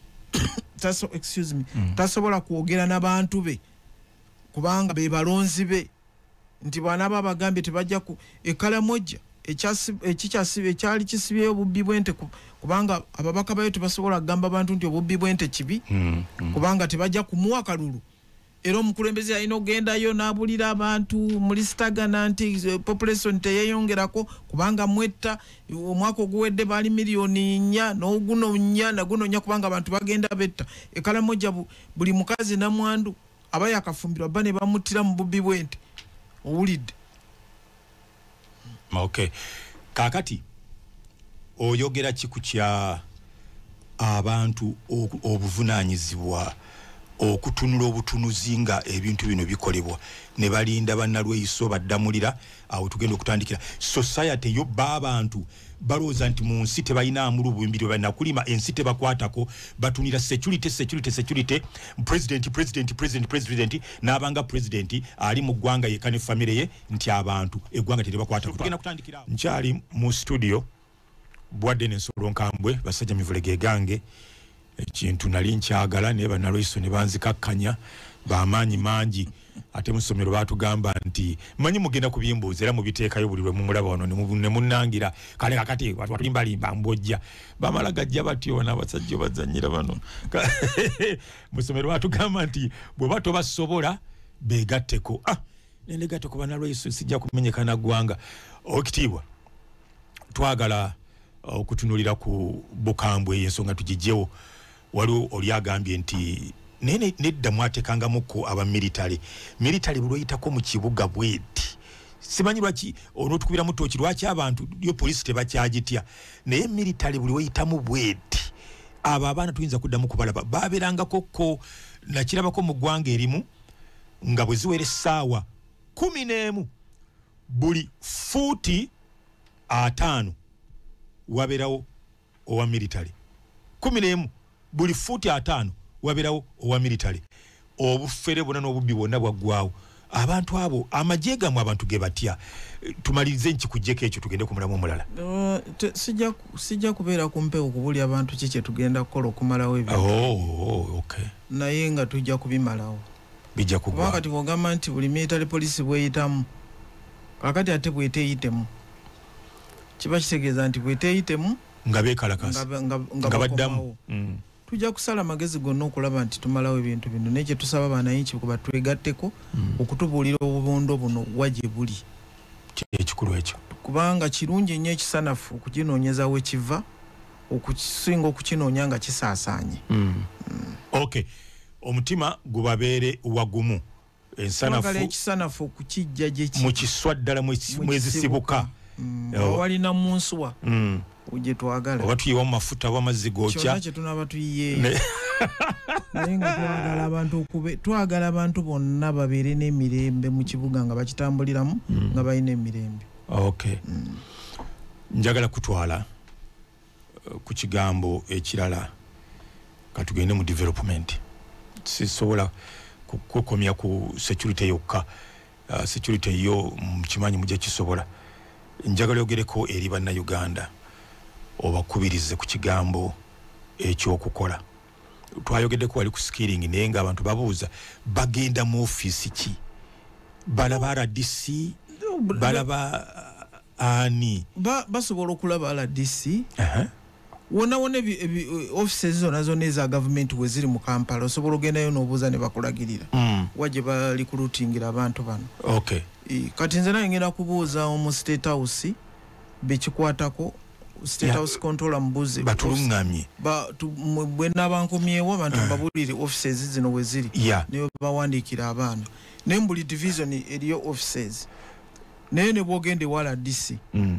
tasobola kwogera n'abantu be kubanga be balonzi be nti bw'anaaba bagambye tebajja ku ekalamojja ekyali kisibyeyo obubbi bw'ente kubanga ababaka bayo tebasobola kugamba abantu nti obubbi bw'ente kibi kubanga tebajja kumuwa kalulu era omukulembeze alina ogendayo n'abulira abantu mulisitagana nti population teyeyongerako kubanga mwetta omwaka oguwedde baali miliyoni 4 n'oguno 4 naguno 4 kubanga abantu bagenda betta ekalamojja buli mukazi namwandu aba yakafumbirwa bba ne bamuttira mu bubbi bw'ente owulidde. Okay. Kakati oyogera kiku kya abantu obuvunaanyizibwa okutunula obutunuzi nga ebintu bino bikolebwa ne balinda bannalweyiso baddamulira awo tugenda okutandikira society yo b'abantu balooza nti mu nsi tebalinamu lubumbiro bannakulima ensi tebakwatako batunira security president n'abanga president ali mu ggwanga yekka ne famire ye nti abantu eggwanga tebakwatako tugenda kutandikira nkyali mu studio bwadde n'ensolo nkambwe basajja mivule gegange ekintu nali nkyagala naye bannalweyiso ne banzikakkanya bamaanyi mangi ate musomero batugamba nti manyi mugenda kubimbuuza era mubiteekayo buli lwe mumulaba wano ne munnangira kale kakati watulimbalimba mbojja bamala gajja batyo n'abasajja bazanyira bano musomero batugamba nti bwe bato basobola begatteko nendegatteko bannalweyiso sijja kumenyekana ggwanga okitiibwa twagala okutunulira ku bukambwe y'ensonga tugijjewo waliwo oli agambye nti nedda mwatekangamuko aba military bulwoyitako mu kibuga bweti simanyi lwaki onotukubira mu tooki lwaki abantu yo polisi tebakyagitya naye military buli woyitamu bweti abo abaana tuyinza kuddamu kubalaba baberangako nakirabako mu ggwanga erimu nga bwe ziwera essaawa 11 buli fuuti 5 waberawo owa military 11 buli fuuti 5 waberawo owa military obufere bonna n'obubbi bwonna bwaggwawo abantu abo amajjeegamu abantu ge batya tumalirize nkikujjeko ekyo tugende ku mulamu omulala sijja kubeera kumpewo kubuli abantu kiki tugenda kukola okumalawo ebyo okay. naye nga tujja kubimalawo bijja kugwa kati bwogamba nti buli military police bweyitamu kakati ate bweteyitemu kiba kitegeeza nti bweteyitemu nga beekalakasa nga baddamu tujja kusala amagezi gonna okulaba nti tumalawo ebintu bino nekye tusaba bananchi kuba twegatteko okutubuulira obubondo buno waje buli ekikulu ekyo kubanga kirungi nnyo ekisanafu okukinoonyeza we kiva okusinga okukinoonya nga kisaasaanye. Okay, omutima gubabeere wagumu ensanafu ekisanafu okukijja gye mu kiswa ddala mwezisibuka walina mu nswa uje twagala oba tuyiwa mu mafuta w'amazzi gookya kyonna kye tunaba tuyiye naye nga twagala abantu bonna babeere n'emirembe mu kibuga nga bakitambuliramu nga balina emirembe. Okay. Njagala kutwala ku kigambo ekirala katugende mu development sisobola kukomya ku security yokka security yo mukimanyi mujja kisobola njagala yogereko eri bannayuganda obakubirize ku kigambo ekyokukola twayogeddeko wali ku skilling naye nga abantu babuuza bagenda mu ofiisi ki balaba RDC balaba ani basobola okulaba RDC wona offices zonna eza government we ziri mu Kampala osobola ogendayo n'obuuza ne bakulagirira wajje bali recruitingira abantu bano. Okay. Kati nze naye ngenda kubuuza mu State House bekikwatako State House controller mbuze batulungamye bwena bankomyewo abantu babulire offices zino weziri ne bawandikira abaana ne mbuli division eriyo offices ne bogende wala DC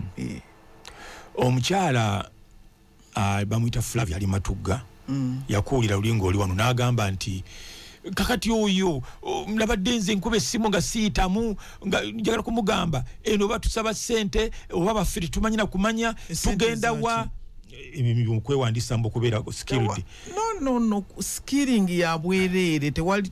omukyala bamuyita Flavia ali Matugga yakuulira lulingo oli wano n'agamba nti kakati oyo nabadde nze nkuba essimu nga siyitamu nga njagala kumugamba eno batusaba ssente oba baffe tumanyina kumanya tugenda wa kwewandisa mbu okubeera skilled no skilling yabwerere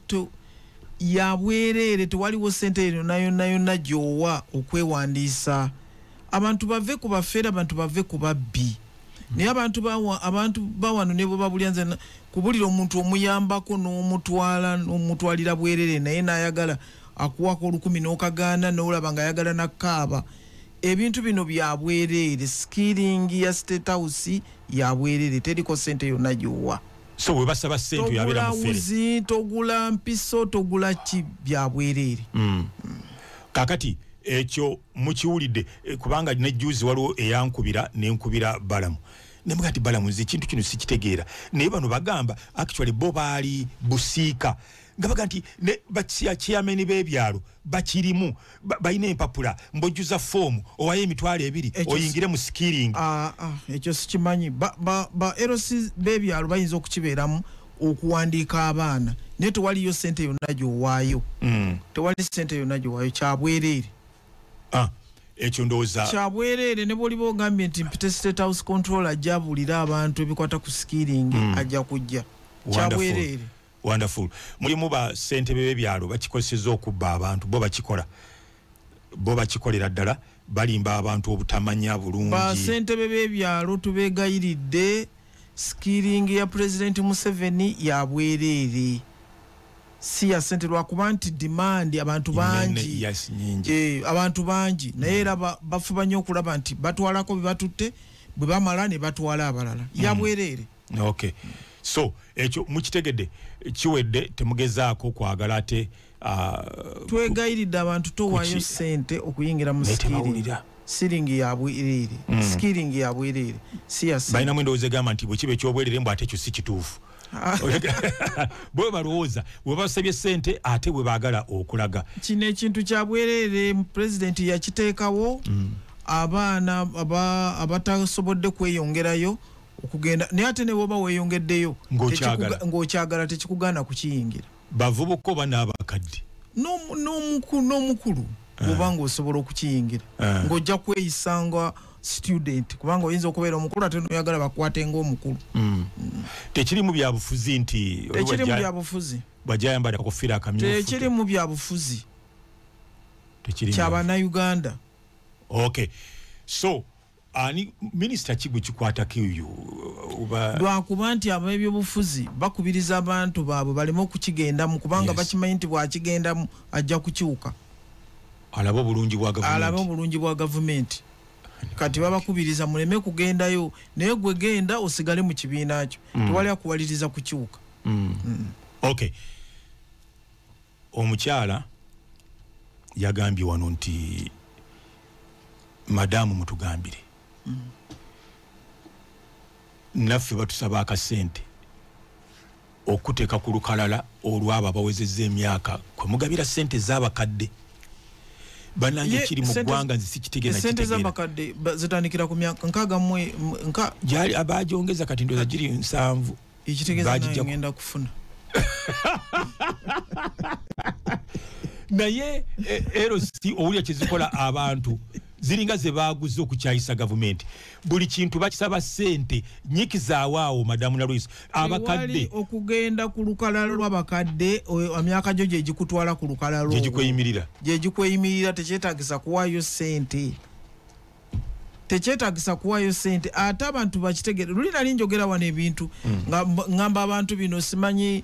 tewaliwo ssente eno nayo gyowa okwewandisa abantu bave ku bafeera abantu bave ku babbi naye abantu bawano ne bo babulyanze kubulira omuntu omuyambako n'omutwalira bwerere naye n'ayagala akuwako 10 n'okagaana n'olaba nga ayagala nakkaaba ebintu bino bya bwerere skilling ya State House ya bwerere teriko ssente yonna gyowa so we basaba ssente yabeera mu fere togula mpiso togula ki bya bwerere kakati ekyo mukiwulidde kubanga nejjuzi waliwo eyankubira nenkubira Balamu nemugati Balamu nzi kintu kino sikitegeera naye bano bagamba actually bo baali busiika nga baga nti ne bakiya chairman b'ebyalo bakirimu bayina empapula mbojjuza form owaye emitwalo 2 oyingire mu skilling ekyo sikimanyi ba LC b'ebyalo bayinza okukibeeramu okuwandiika abaana naye tewaliyo ssente yonna gyowaayo tewali ssente yonna gyowaayo kyabwerere ekyo ndowooza kyabwerere ne bw'oliba ogambye nti mpite State House controller ajja abulira abantu ebikwata ku skilling ajja kujja kyabwerere wonderful mulimu ba ssente b'ebyalo bakikozeseza okubba abantu bo bakikolera ddala balimba abantu obutamanya bulungi ba ssente b'ebyalo tubeegayiridde skilling ya President Museveni ya bwerere si ya ssente lwakuba nti demand abantu bangi abantu bangi naye era bafuba nnyo okulaba nti batwalako bye batutte bwe bamala ne batwala abalala ya bwerere okay so ekyo mukitegedde kiwedde temugezaako kwagala ate twegayiridde abantu towaayo ssente okuyingira mu skilling ya bwerere skilling ya bwerere si ya ssente balinamu endowooza egamba nti bwe kiba ekyobwerere mbu ate ekyo si kituufu bwe balowooza bwe basabye ssente ate bwe baagala okulaga kino ekintu kya bwerere pulezidenti yakiteekawo abaana abatasobodde kweyongerayo okugenda naye ate ne bwoba weeyongeddeyo ng'okyagala tekikugaana kukiyingira bavubuka oba n'abakadde n'omukulu bw'oba ng'osobola okukiyingira ng'ojja kweyisanga student kubanga oyinza okubeera omukulu ate noyagala bakwate ng'omukulu tekiri mu byabufuzi nti tekiri mu byabufuzi bw'ajayambala akakofira akamyufu tekiri mu byabufuzi ky'Abannayuganda okay so ani minister kigwe kikwatako eyo lwakuba nti ab'ebyobufuzi bakubiriza abantu baabwe baleme okukigendamu kubanga bakimanyi nti bwakigendamu ajja kukiwuka alaba obulungi bwa gavumenti kati babakubiriza muleme kugendayo naye gwe genda osigale mu kibiina kyo tewali akuwaliriza kukiwuka okay omukyala yagambye wano nti madamu mutugambire naffe batusaba akasente okuteeka ku lukalala olwabo abawezezza emyaka kwe mugabira ssente z'abakadde banange kiri mu ggwanga nzi sikitegeera ssente z'abakadde zitandikira ku myaka gyali abagyongeza kati ndoza giri 7 ekitegeeza naye ngenda kufuna naye LC owulya kyezikola abantu ziringa ze baguze okukyayisa gavumenti buli kintu bakisaba ssente nyikizaawo madamu na Louis abakadde okugenda ku lukalala lw'abakadde emyaka gyo gye gikutwala ku lukalala gye gikweyimirira tekyetagisa kuwaayo ssente ate abantu bakitegere luli nali njogera wano ebintu ngamba abantu bino simanyi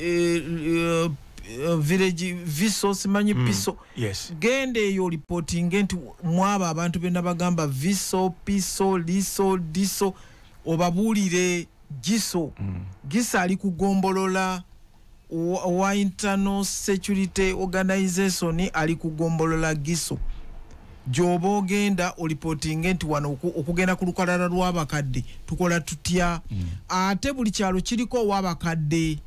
village viso simanyi piso gende eyo reporting nti mwaba abantu bena bagamba viso piso liso diso obabuulire giso gisa ali kugombolola wa internal security organization ali kugombolola giso joba ogenda olipotinge nti wano okugenda ku lukalala lw'abakadde tukola tutya ate buli kyalo kiriko ow'abakadde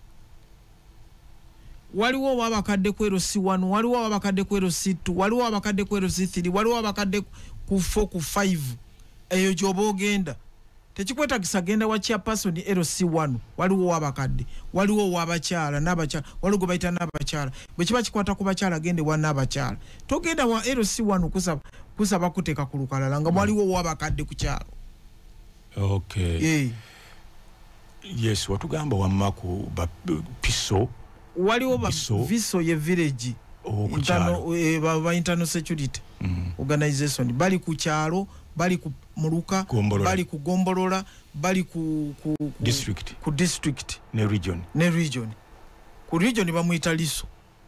waliwo ow'abakadde ku LC1 waliwo ow'abakadde ku LC2 waliwo ow'abakadde ku LC3 waliwo ow'abakadde ku 4 ku 5 eyo joba ogenda tekikwetagisa genda wa chairperson LC1 waliwo ow'abakadde waliwo ow'abakyala n'abakyala waliwo bayita n'abakyala bwe kiba kikwata ku bakyala gende wa n'abakyala togenda wa LC1 kusaba kuteeka ku lukalala nga waliwo ow'abakadde ku kyalo. Okay. Yes, watugamba wamma ku piso waliwo viso ye village internal security organization bali ku kyalo bali ku Muluka bali ku Gombolola bali ku district ne region ku region bamuyita Liso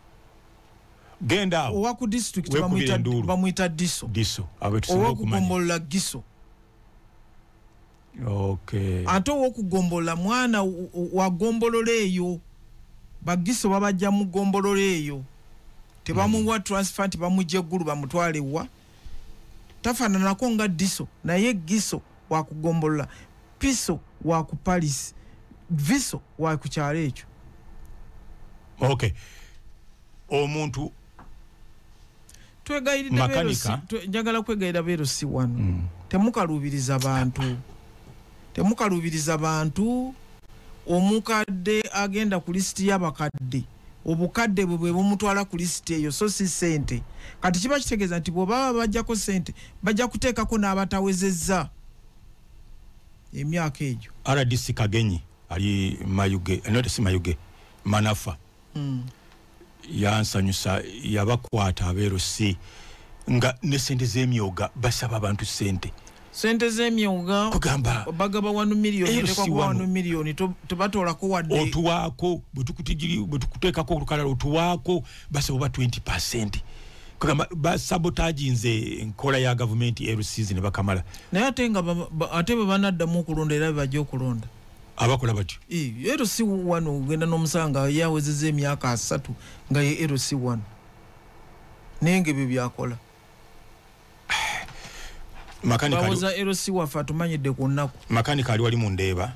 genda owa ku district bamuyita Diso owa ku Gombolola Giso. Okay. Ate owa ku Gombolola mwana wa Gombolola eyo bagiso babajja mu Gombolola eyo tebamuwa transfer tebamujje eggulu bamutwalewa tafaananako nga Diso naye Giso wa kugombolola Piso wa ku Paris Viso wa ku kyalo ekyo. Okay. Omuntu twegayirira njagala kwegayirira LC1 temukalubiriza bantu omukadde agenda ku lisiti y'abakadde obukadde bwe bumutwala ku lisiti eyo so si sente kati kiba kitegeeza nti bw'oba bajjako sente bajja kuteekako n'abatawezezza emyaka egyo. RDC Kagenyi ali Mayuge si Mayuge Manafa yansanyusa yabakwata abeerosi nga ne sente z'emyoga basaba abantu sente z'emyoga kugamba bagaba 1 million tekwa 1 million tebatoolako wadde otuwaako bwe tukuteekako olukalala otuwaako basaba 20%. Kugamba basabotaginze enkola ya gavumenti LCs ne bakamala naye ate bwe banaddamu okulonda era bajja okulonda abakola batyo LC1 ogenda n'omusanga yawezezza emyaka 3 nga ye LC1 naye ng'ebyo byakola bawoza LC waffe atumanyidde ku nnaku. Makanika ali wali mu Ndeeba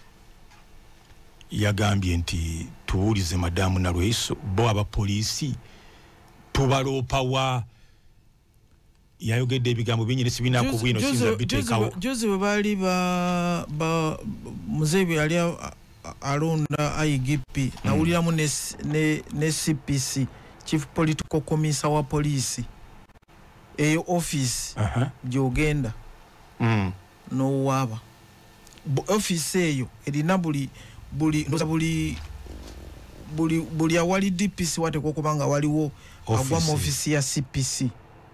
yagambye nti tubuulize madamu Nalweyiso bo abapoliisi tubaloopawa yayogedde ebigambo binyirisi binaku bwino sinza biteekawo jozi bwe baali muzeeyi bwe yali alonda IGP nawuliramu ne CPC Chief Political Commissioner wa poliisi eyo office gyogenda n'owaaba office eyo erina buli awali DPC wateekwa okuba nga waliwo agwa mu office ya CPC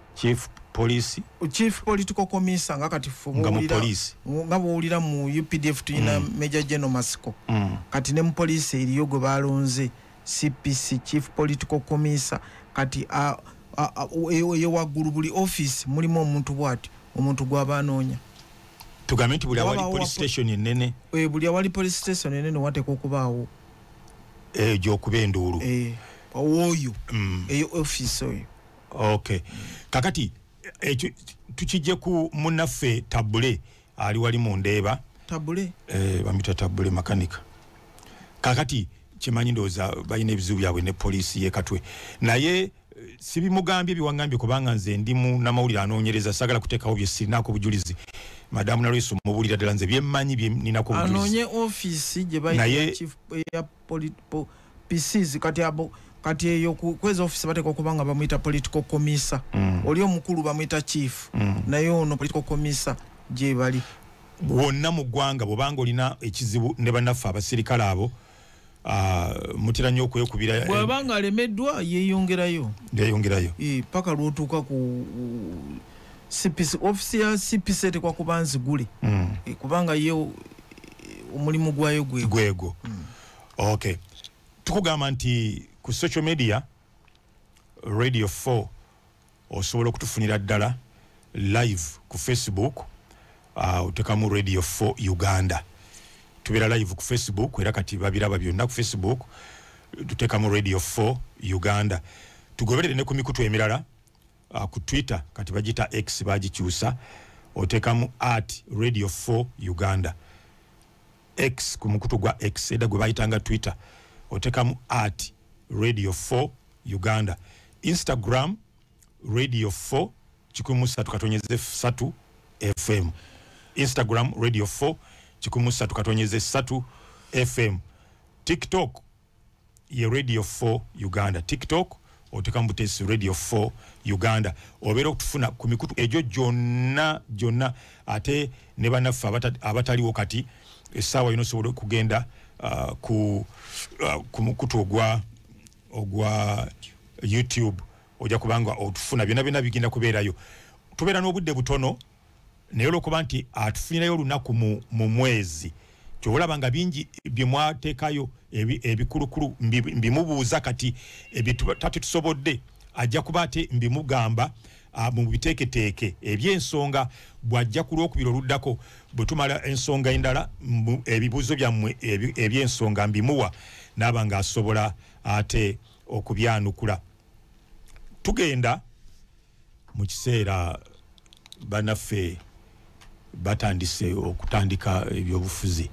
Chief Political Commissioner nga kati nga bw'owulira mu UPDF tulina Major General Masiko kati ne mu poliisi eriyo gwe balonze CPC Chief Political Commissioner kati eyo waggulu buli office mulimu omuntu bw'ati omuntu gw'abanoonya tugambe nti buli awali police station ennene buli awali police station ennene wateekwa okubaawo gy'okuba enduulu oyo eyo office oyo. Okay. Kakati tukijje ku munnaffe Tabule ali wali mu Ndeeba bamita Tabule makanika kakati kimanyi ndowooza balina ebizibu byabwe ne poliisi ye Katwe naye sibimugambye biwangambye kubanga nze ndi mu namawulire anoonyereza sagala kuteekawo bye sirinaako bujulizi madamu Nalweyiso mubulira ddala nze byemmanyi bye ninako bujulizi anoonye office gye bayina chief ya PCs kati eyo kweza office bateekwa okuba nga bamuyita political commissioner oli omukulu bamuyita chief naye ono political commissioner gye bali wonna mu ggwanga bw'obanga olina ekizibu ne bannaffe abasirikale abo mutera nnyo okwekubira bw'abanga alemeddwa yeeyongerayo paka lw'otuuka ku CPC office ya CPC eteekwa kuba nzigule kubanga ye omulimu gwayo gwego. Okay. Tukugamba nti ku social media Radio 4 osobola okutufunira ddala live ku Facebook utekamu Radio 4 Uganda tubeera live ku Facebook era kati babiraba byonna ku Facebook tutekamu Radio 4 Uganda tugoberere ne ku mikutu emirala ku Twitter kati bagita X bagikyusa otekamu @Radio 4 Uganda. X ku mukutu gwa X eda gwe bayitanga Twitter otekamu @Radio 4 Uganda. Instagram Radio 4 3 FM. Instagram Radio 4 3 FM. TikTok ye Radio 4 Uganda. TikTok otekamu tesi Radio 4 Uganda. Obera okutufuna ku mikutu ejo jonna ate ne banafa abatali wakati esawa yino sobola kugenda ku mukutu ogwa YouTube oja kubanga otufuna byonna bigenda kubeerayo. Tubeera n'obudde butono naye olwokuba nti atufunirayo olunaku mu mwezi kyolaba nga bingi bye mwateekayo ebikulukulu mbimubuuza kati ebitatu tusobodde ajja kuba ate mbimugamba mu biteeketeeke eby'ensonga bw'ajja ku Lwokubiri oluddako bwe tumala ensonga endala ebibuuzo byammwe eby'ensonga mbimuwa n'aba nga asobola ate okubyanukula. Tugenda mu kiseera banaffe batandise okutandika ebyobufuzi,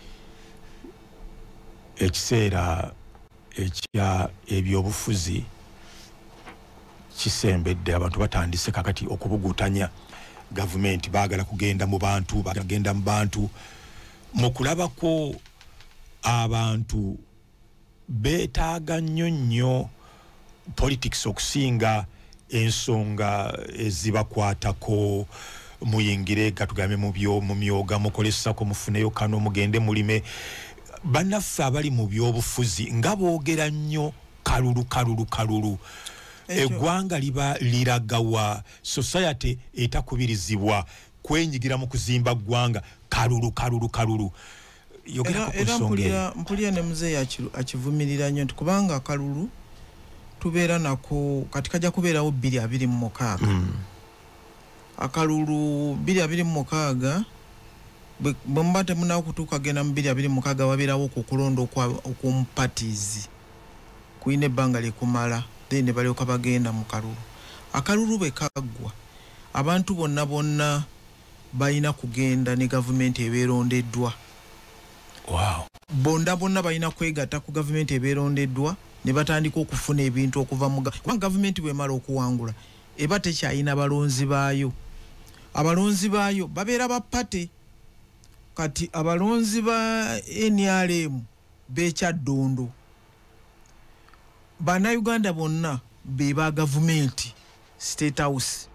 ekiseera ekya ebyobufuzi kisembedde abantu batandise kakati okubugutanya gavumenti baagala kugenda mu bantu mu kulabako abantu beetaaga nnyo politics okusinga ensonga ezibakwatako muyingire gatugambe mu myoga mukolesako mufuneyo kano mugende mulime. Bannaffe abali mu byobufuzi nga boogera nnyo kalulu eggwanga liba liragawa society etakubirizibwa kwenyigira mu kuzimba ggwanga kalulu era mpulira ne muzeeyi akivumirira nnyo nti kubanga kalulu tubeera nako kati kajja kubeerawo 226 akalulu 226 bwe mbate munawo kutuuka genda mu 226 wabeerawo okukulonda okw'omupatizi kuyina ebbanga likumala then balyoka bagenda mu kalulu. Akalulu bwe kaggwa abantu bonna balina kugenda ne gavumenti ebeerondeddwa. Wow. Bonna balina kwegatta ku gavumenti ebeerondeddwa ne batandika okufuna ebintu okuva mu gavumenti bw'emala okuwangula eba tekyalina balonzi baayo. Abalonzi baayo babeera bapate kati abalonzi ba NRM bekyaddondo Bannayuganda bonna beba gavumenti State House.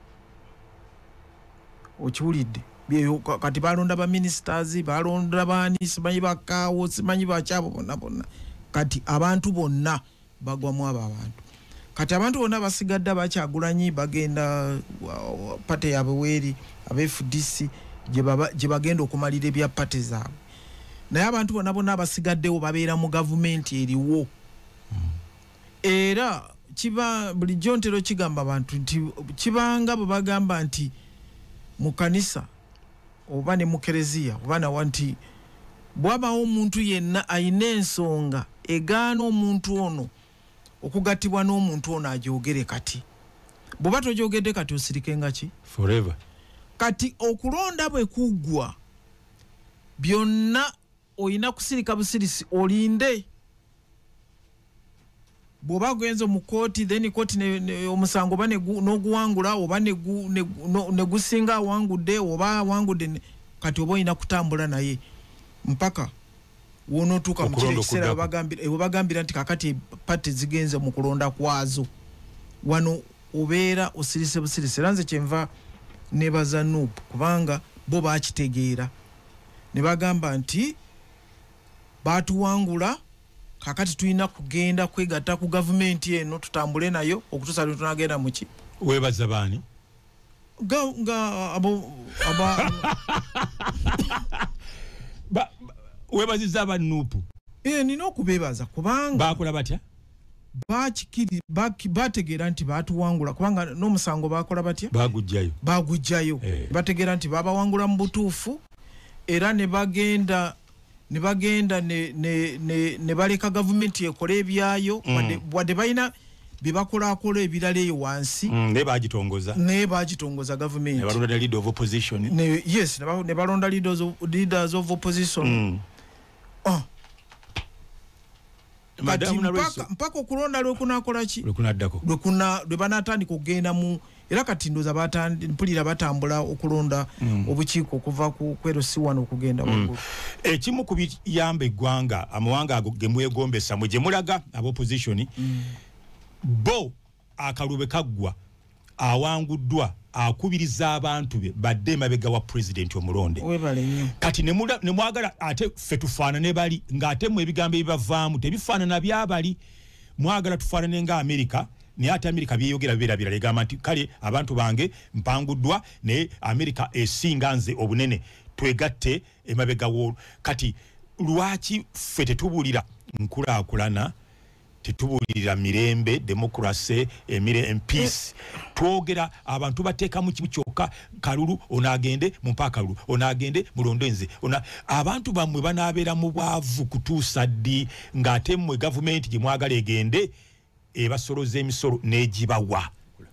Okiwulidde kati balonda ba ministers balonda bani simanyi bakaawo simanyi bakyabo bonna kati abantu bonna bagwamu abantu. Kati abantu bonna basigadde bakyagulanyi bagenda pate yabeweeri abe FDC gye bagenda okumalira ebya pate zaabwe. Naye abantu bonna basigaddewo babeera mu gavumenti eriwo. Era kiba bulijjo ntero kigamba abantu nti kibanga bwe bagamba nti mu kanisa oba ne mu kereziya oba nawa nti bwabawo omuntu yenna ayina ensonga egaana omuntu ono okugattibwa n'omuntu ono agyogere kati. Bw'oba togyogedde kati osirike nga ki? Forever. Kati okulonda bwe kuggwa byonna oyina kusirika busirisi olinde. Bw'oba gwenzo mu kooti then kooti omusango oba n'oguwangula oba ne gusinga awangudde oba awangudde kati oba oyina kutambula naye mpaka wonootuuka mu kiro ekiseera bagambira nti kakati pati zigenze mu kulonda kwazo wano obeera osirise busirise. Era nze kyenva nebaza Nuupu kubanga bo bakitegeera ne bagamba nti batuwangula kakati tulina kugenda kwegatta ku gavumenti eno tutambule nayo okutuusa lwe tunagenda muki. Weebaza baani? Weebazizza aba Nuupu? Nina okubeebaza kubanga baakola batya? Bategeera nti batuwangula kubanga n'omusango bakola batya? Bagujjayo. Bategeera nti babawangula mu butuufu era ne bagenda ne baleka gavumenti ekole ebyayo wadde balina bibakola ebirala eyo wansi ne bagitongoza government ne balonda leader of opposition yes ne balonda leaders of opposition mpaka okulonda lwekunakola ki lwe banatandika okugenda mu era kati ndoza mpulira batambula okulonda obukiiko okuva ku kwerosi wano okugenda waggulu ekimu ku biyamba eggwanga amawanga ago gemwegombesa mwe gyemulaga ab'opposition bo akalube kaggwa awanguddwa akubiriza abantu be badde mabega wa president omulonde kati ne mwagala ate ffe tufaanane bali ng'ate mu ebigambo ebibavaamu tebifaanana byabali mwagala tufaanane nga Amerika ne ate Amerika byeyogera birabira legamba nti kale abantu bange mpanguddwa ne Amerika esinga nze obunene twegatte emabega wo kati lwaki ffe tetubulira nkulaakulana tetubulira mirembe demokrasi peace twogera abantu bateeka mu kibu kyokka kalulu onagende mu mpaka kalulu onagende mulondenze abantu bamwe banabeera mu bwavu kutuusa ddi ng'ate mmwe gavumenti gye mwagala egende ebasoloza emisolo n'egibawa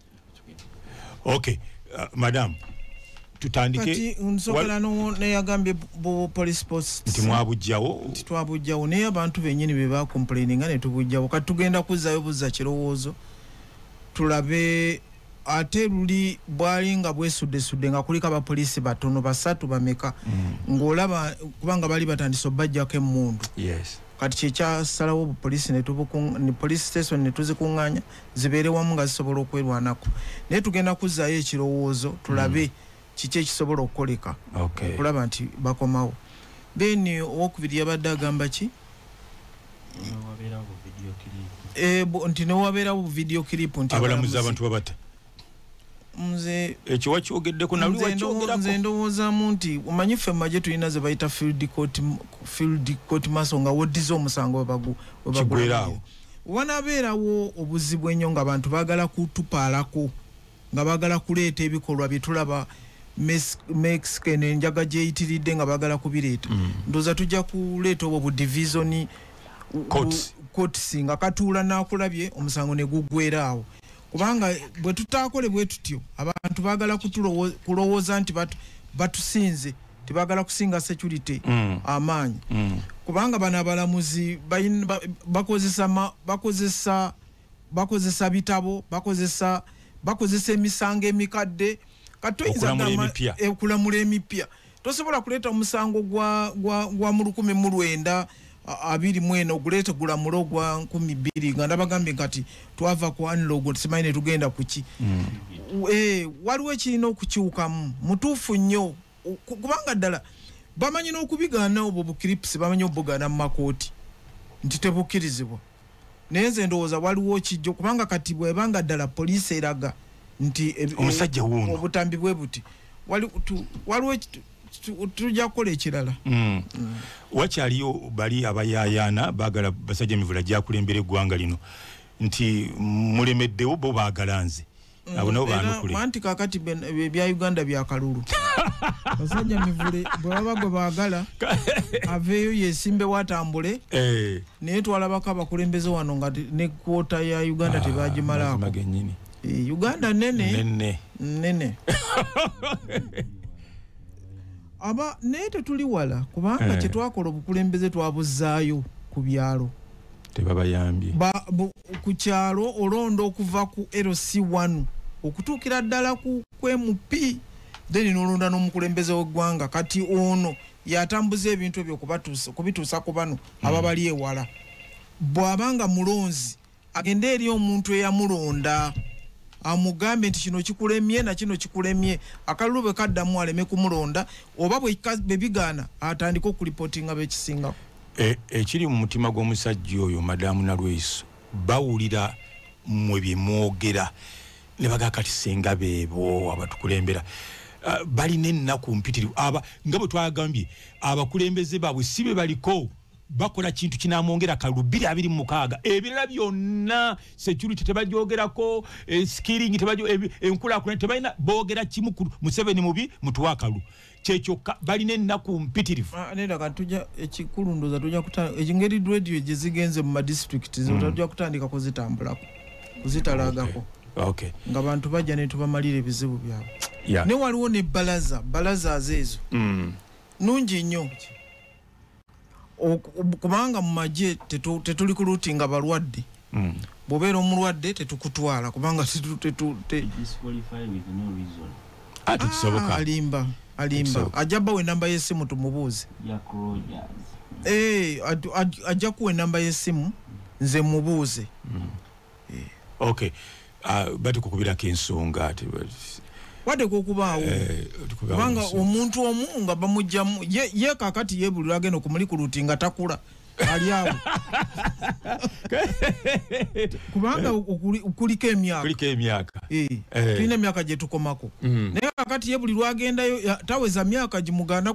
okay madam tutandike kati nsokera neyagambye bo police posts nti mwabujjawo twabujjawo naye abantu bennyini be bacomplaininga ne tubujjawo kati tugenda kuzzayo buzza kirowoozo tulabe ate luli bwali nga bwesudde nga kuliko abapoliisi batono basatu bameka ng'olaba kubanga bali batandise obbajjako emmundu kati kyekyasalawo obupoliisi ne police station ne tuzikuŋŋaanya zibeere wamu nga zisobola okwerwanako naye tugenda kuzzaayo ekirowoozo tulabe kiki ekisobola okukoleka okulaba nti bakomawo then owokubiri yabadde agamba ki nti newabeerawo video clip nti abalamuzi abantu babata nze ekyo wakyogeddeko nalwe wakyogerako nze ndowoozaamu nti omanyi ffe mmaje tulina ze bayita field court marshal nga woddiza omusango kigwerawo wanabeerawo obuzibu ennyo nga abantu baagala kutupaalako nga baagala kuleeta ebikolwa bye tulaba Mexican enjaga gyeyitiridde nga baagala kubireeta ndooza tujja kuleeta obwo budivision courts nga katuula n'akulabye omusango ne guggweeraawo kubanga bwe tutaakole bwe tutyo abantu baagala kulowooza nti batusinze tebaagala kusinga security amaanyi kubanga bano abalamuzi bakozesa bitabo bakozesa emisango emikadde okulamula emipya tosobola kuleeta omusango gwa mu 1924 oguleete gulamula ogwa 12 nga ndabagambye kati twava ku anlogo simanyi ne tugenda kuki waliwo ekirina okukiwukamu mutuufu nnyo kubanga ddala bamanyi n'okubigaana obwo bukiripusi bamanyi obugaana mu makooti nti tebukkirizibwa naye nze ndowooza waliwo kijjo kubanga kati bwebanga ddala poliisi eraga nti omusajja wuno obutambi bwe buti waliwo tujja kukola ekirala wakyaliyo bali abayayaana baagala basajja emivula gyakulembera eggwanga lino nti mulemeddewo bo baagala nze abo nabo baanukule anti kakati ebya Uganda byakalulu basajja mivule bwe baba gwe baagala aveeyo yesimbe watambule naye twalabako abakulembeze wano nga ne kwota ya Uganda tebagimalaako Uganda nene aba naye tetuli wala kubanga kyetwakola obukulembeze twabuzzaayo ku byalo tebabayambye ku kyalo olonda okuva ku LC1 okutuukira ddala ku MP then nolonda n'omukulembeze w'eggwanga kati ono yatambuza ebintu ebyo kubituusa ku bano ababali ewala bw'abanga mulonzi agende eri omuntu eyamulonda amugambe nti kino kikulemye na kino kikulemye akalulu bwe kaddamu aleme kumulonda oba bwe bigaana atandika okulipotinga bekisinga ekiri mu mutima gw'omusajja oyo madamu Nalweyiso bawulira mmwe bye mwogera ne baga kati senga beebo abatukulembera balina ennaku mpitirivu nga bwe twagambye abakulembeze baabwe si be baliko bakola kintu kinamwongera kalulu 226 ebirala byonna security tebajyogerako skilling enkulaakulana tebalina boogera kimu Museveni mubi mutuwakalu kyekyoka balina ennaku mpitirivu nenda katujja ekikulu ndoza tujja kutandika ekingeri radio gye zigenze mu district zo tujja kutandika kuzitambulako kuzitalagako nga bantu bajja ne tubamalira ebizibu byabwe ne waliwo ne balaza azeezo nungi nnyo kubanga mu magye tetuli kulutinga balwadde bw'obeera omulwadde tetukutwala kubanga alimba ajja bawa enamba y'essimu tumubuuze ajja kuwa enamba y'essimu nze mubuuze batukukubirako ensonga wadde kokubaawo kubanga omuntu omu nga bamugjamu ye kakati yebulira agenda okumulikuruti nga takula ali awo kubanga kuliko emyaka tulina emyaka gye tukomako naye kakati yebulirwa agendayo taweza myaka gimuganda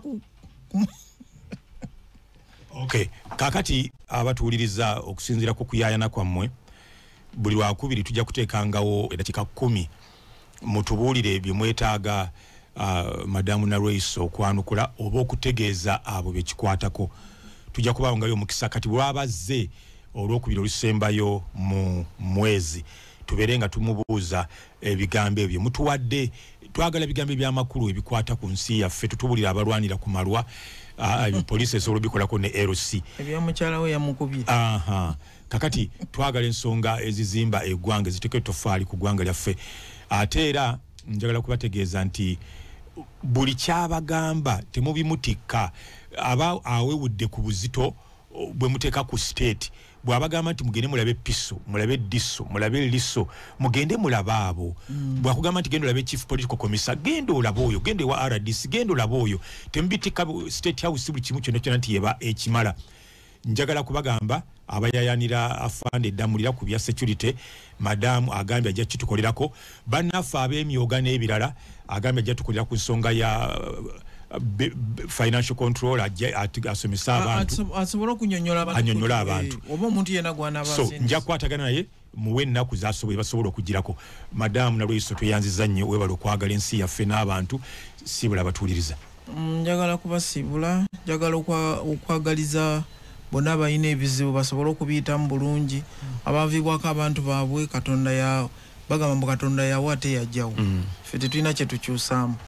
kakati abatuwuliriza okusinziira ku kuyaayana kwammwe buli lwakubiri tujja kuteekangawo eddakiika 10 mutubuulire bye mwetaaga madamu Narweso okwanukula oba okutegeeza abo bekikwatako. Tujja kubaawo nga omukisa kati bwabazze olwokubiri olusembayo mu mwezi tubeere nga tumubuuza ebigambo ebyo mutuwadde twagala ebigambo ebyamakulu ebikwata ku nsi yaffe tutubuulira abalwanira ku malwa poliisi esobola obikolako ne LC ebyamukyala we yamukubye kakati twagala ensonga ezizimba eggwanga eziteeka ettofaali ku ggwanga lyaffe ate era njagala kubategeeza nti buli kyabagamba temubimutikka aba awewudde ku buzito bwe muteeka ku state bw'abagamba nti mugende mulabe Piso mulabe Diso mulabe Liso mugende mulabe abo bw'akugamba nti genda olabe chief political commissar genda olabe oyo genda wa RDC genda olabe oyo temubitikka state house buli kimu kyonna kyonna nti yeba ekimala. Njagala kubagamba abayayanira afande damulira ku bya security madamu agambye ajja kitukolerako bannaffe ab'emyoga n'ebirala agambye ajja tukolera ku nsonga ya financial control asomesa abantu asobola kunyonyola abantu oba omuntu yena gwana abasinzi so nja kwatagana naye muwe ennaku zasoboye basobola okugirako madamu Narweso tweyanziza nnyo webala okwagala ensi yaffe n'abantu sibula batuuliriza. Njagala kubasibula njagala okwagaliza bonna balina ebizibu basobola okubiyitamu bulungi abaviibwako abantu baabwe Katonda yawo bagamba mbu Katonda yawo ate yajjawo ffe tetulina kye tukyusaamu.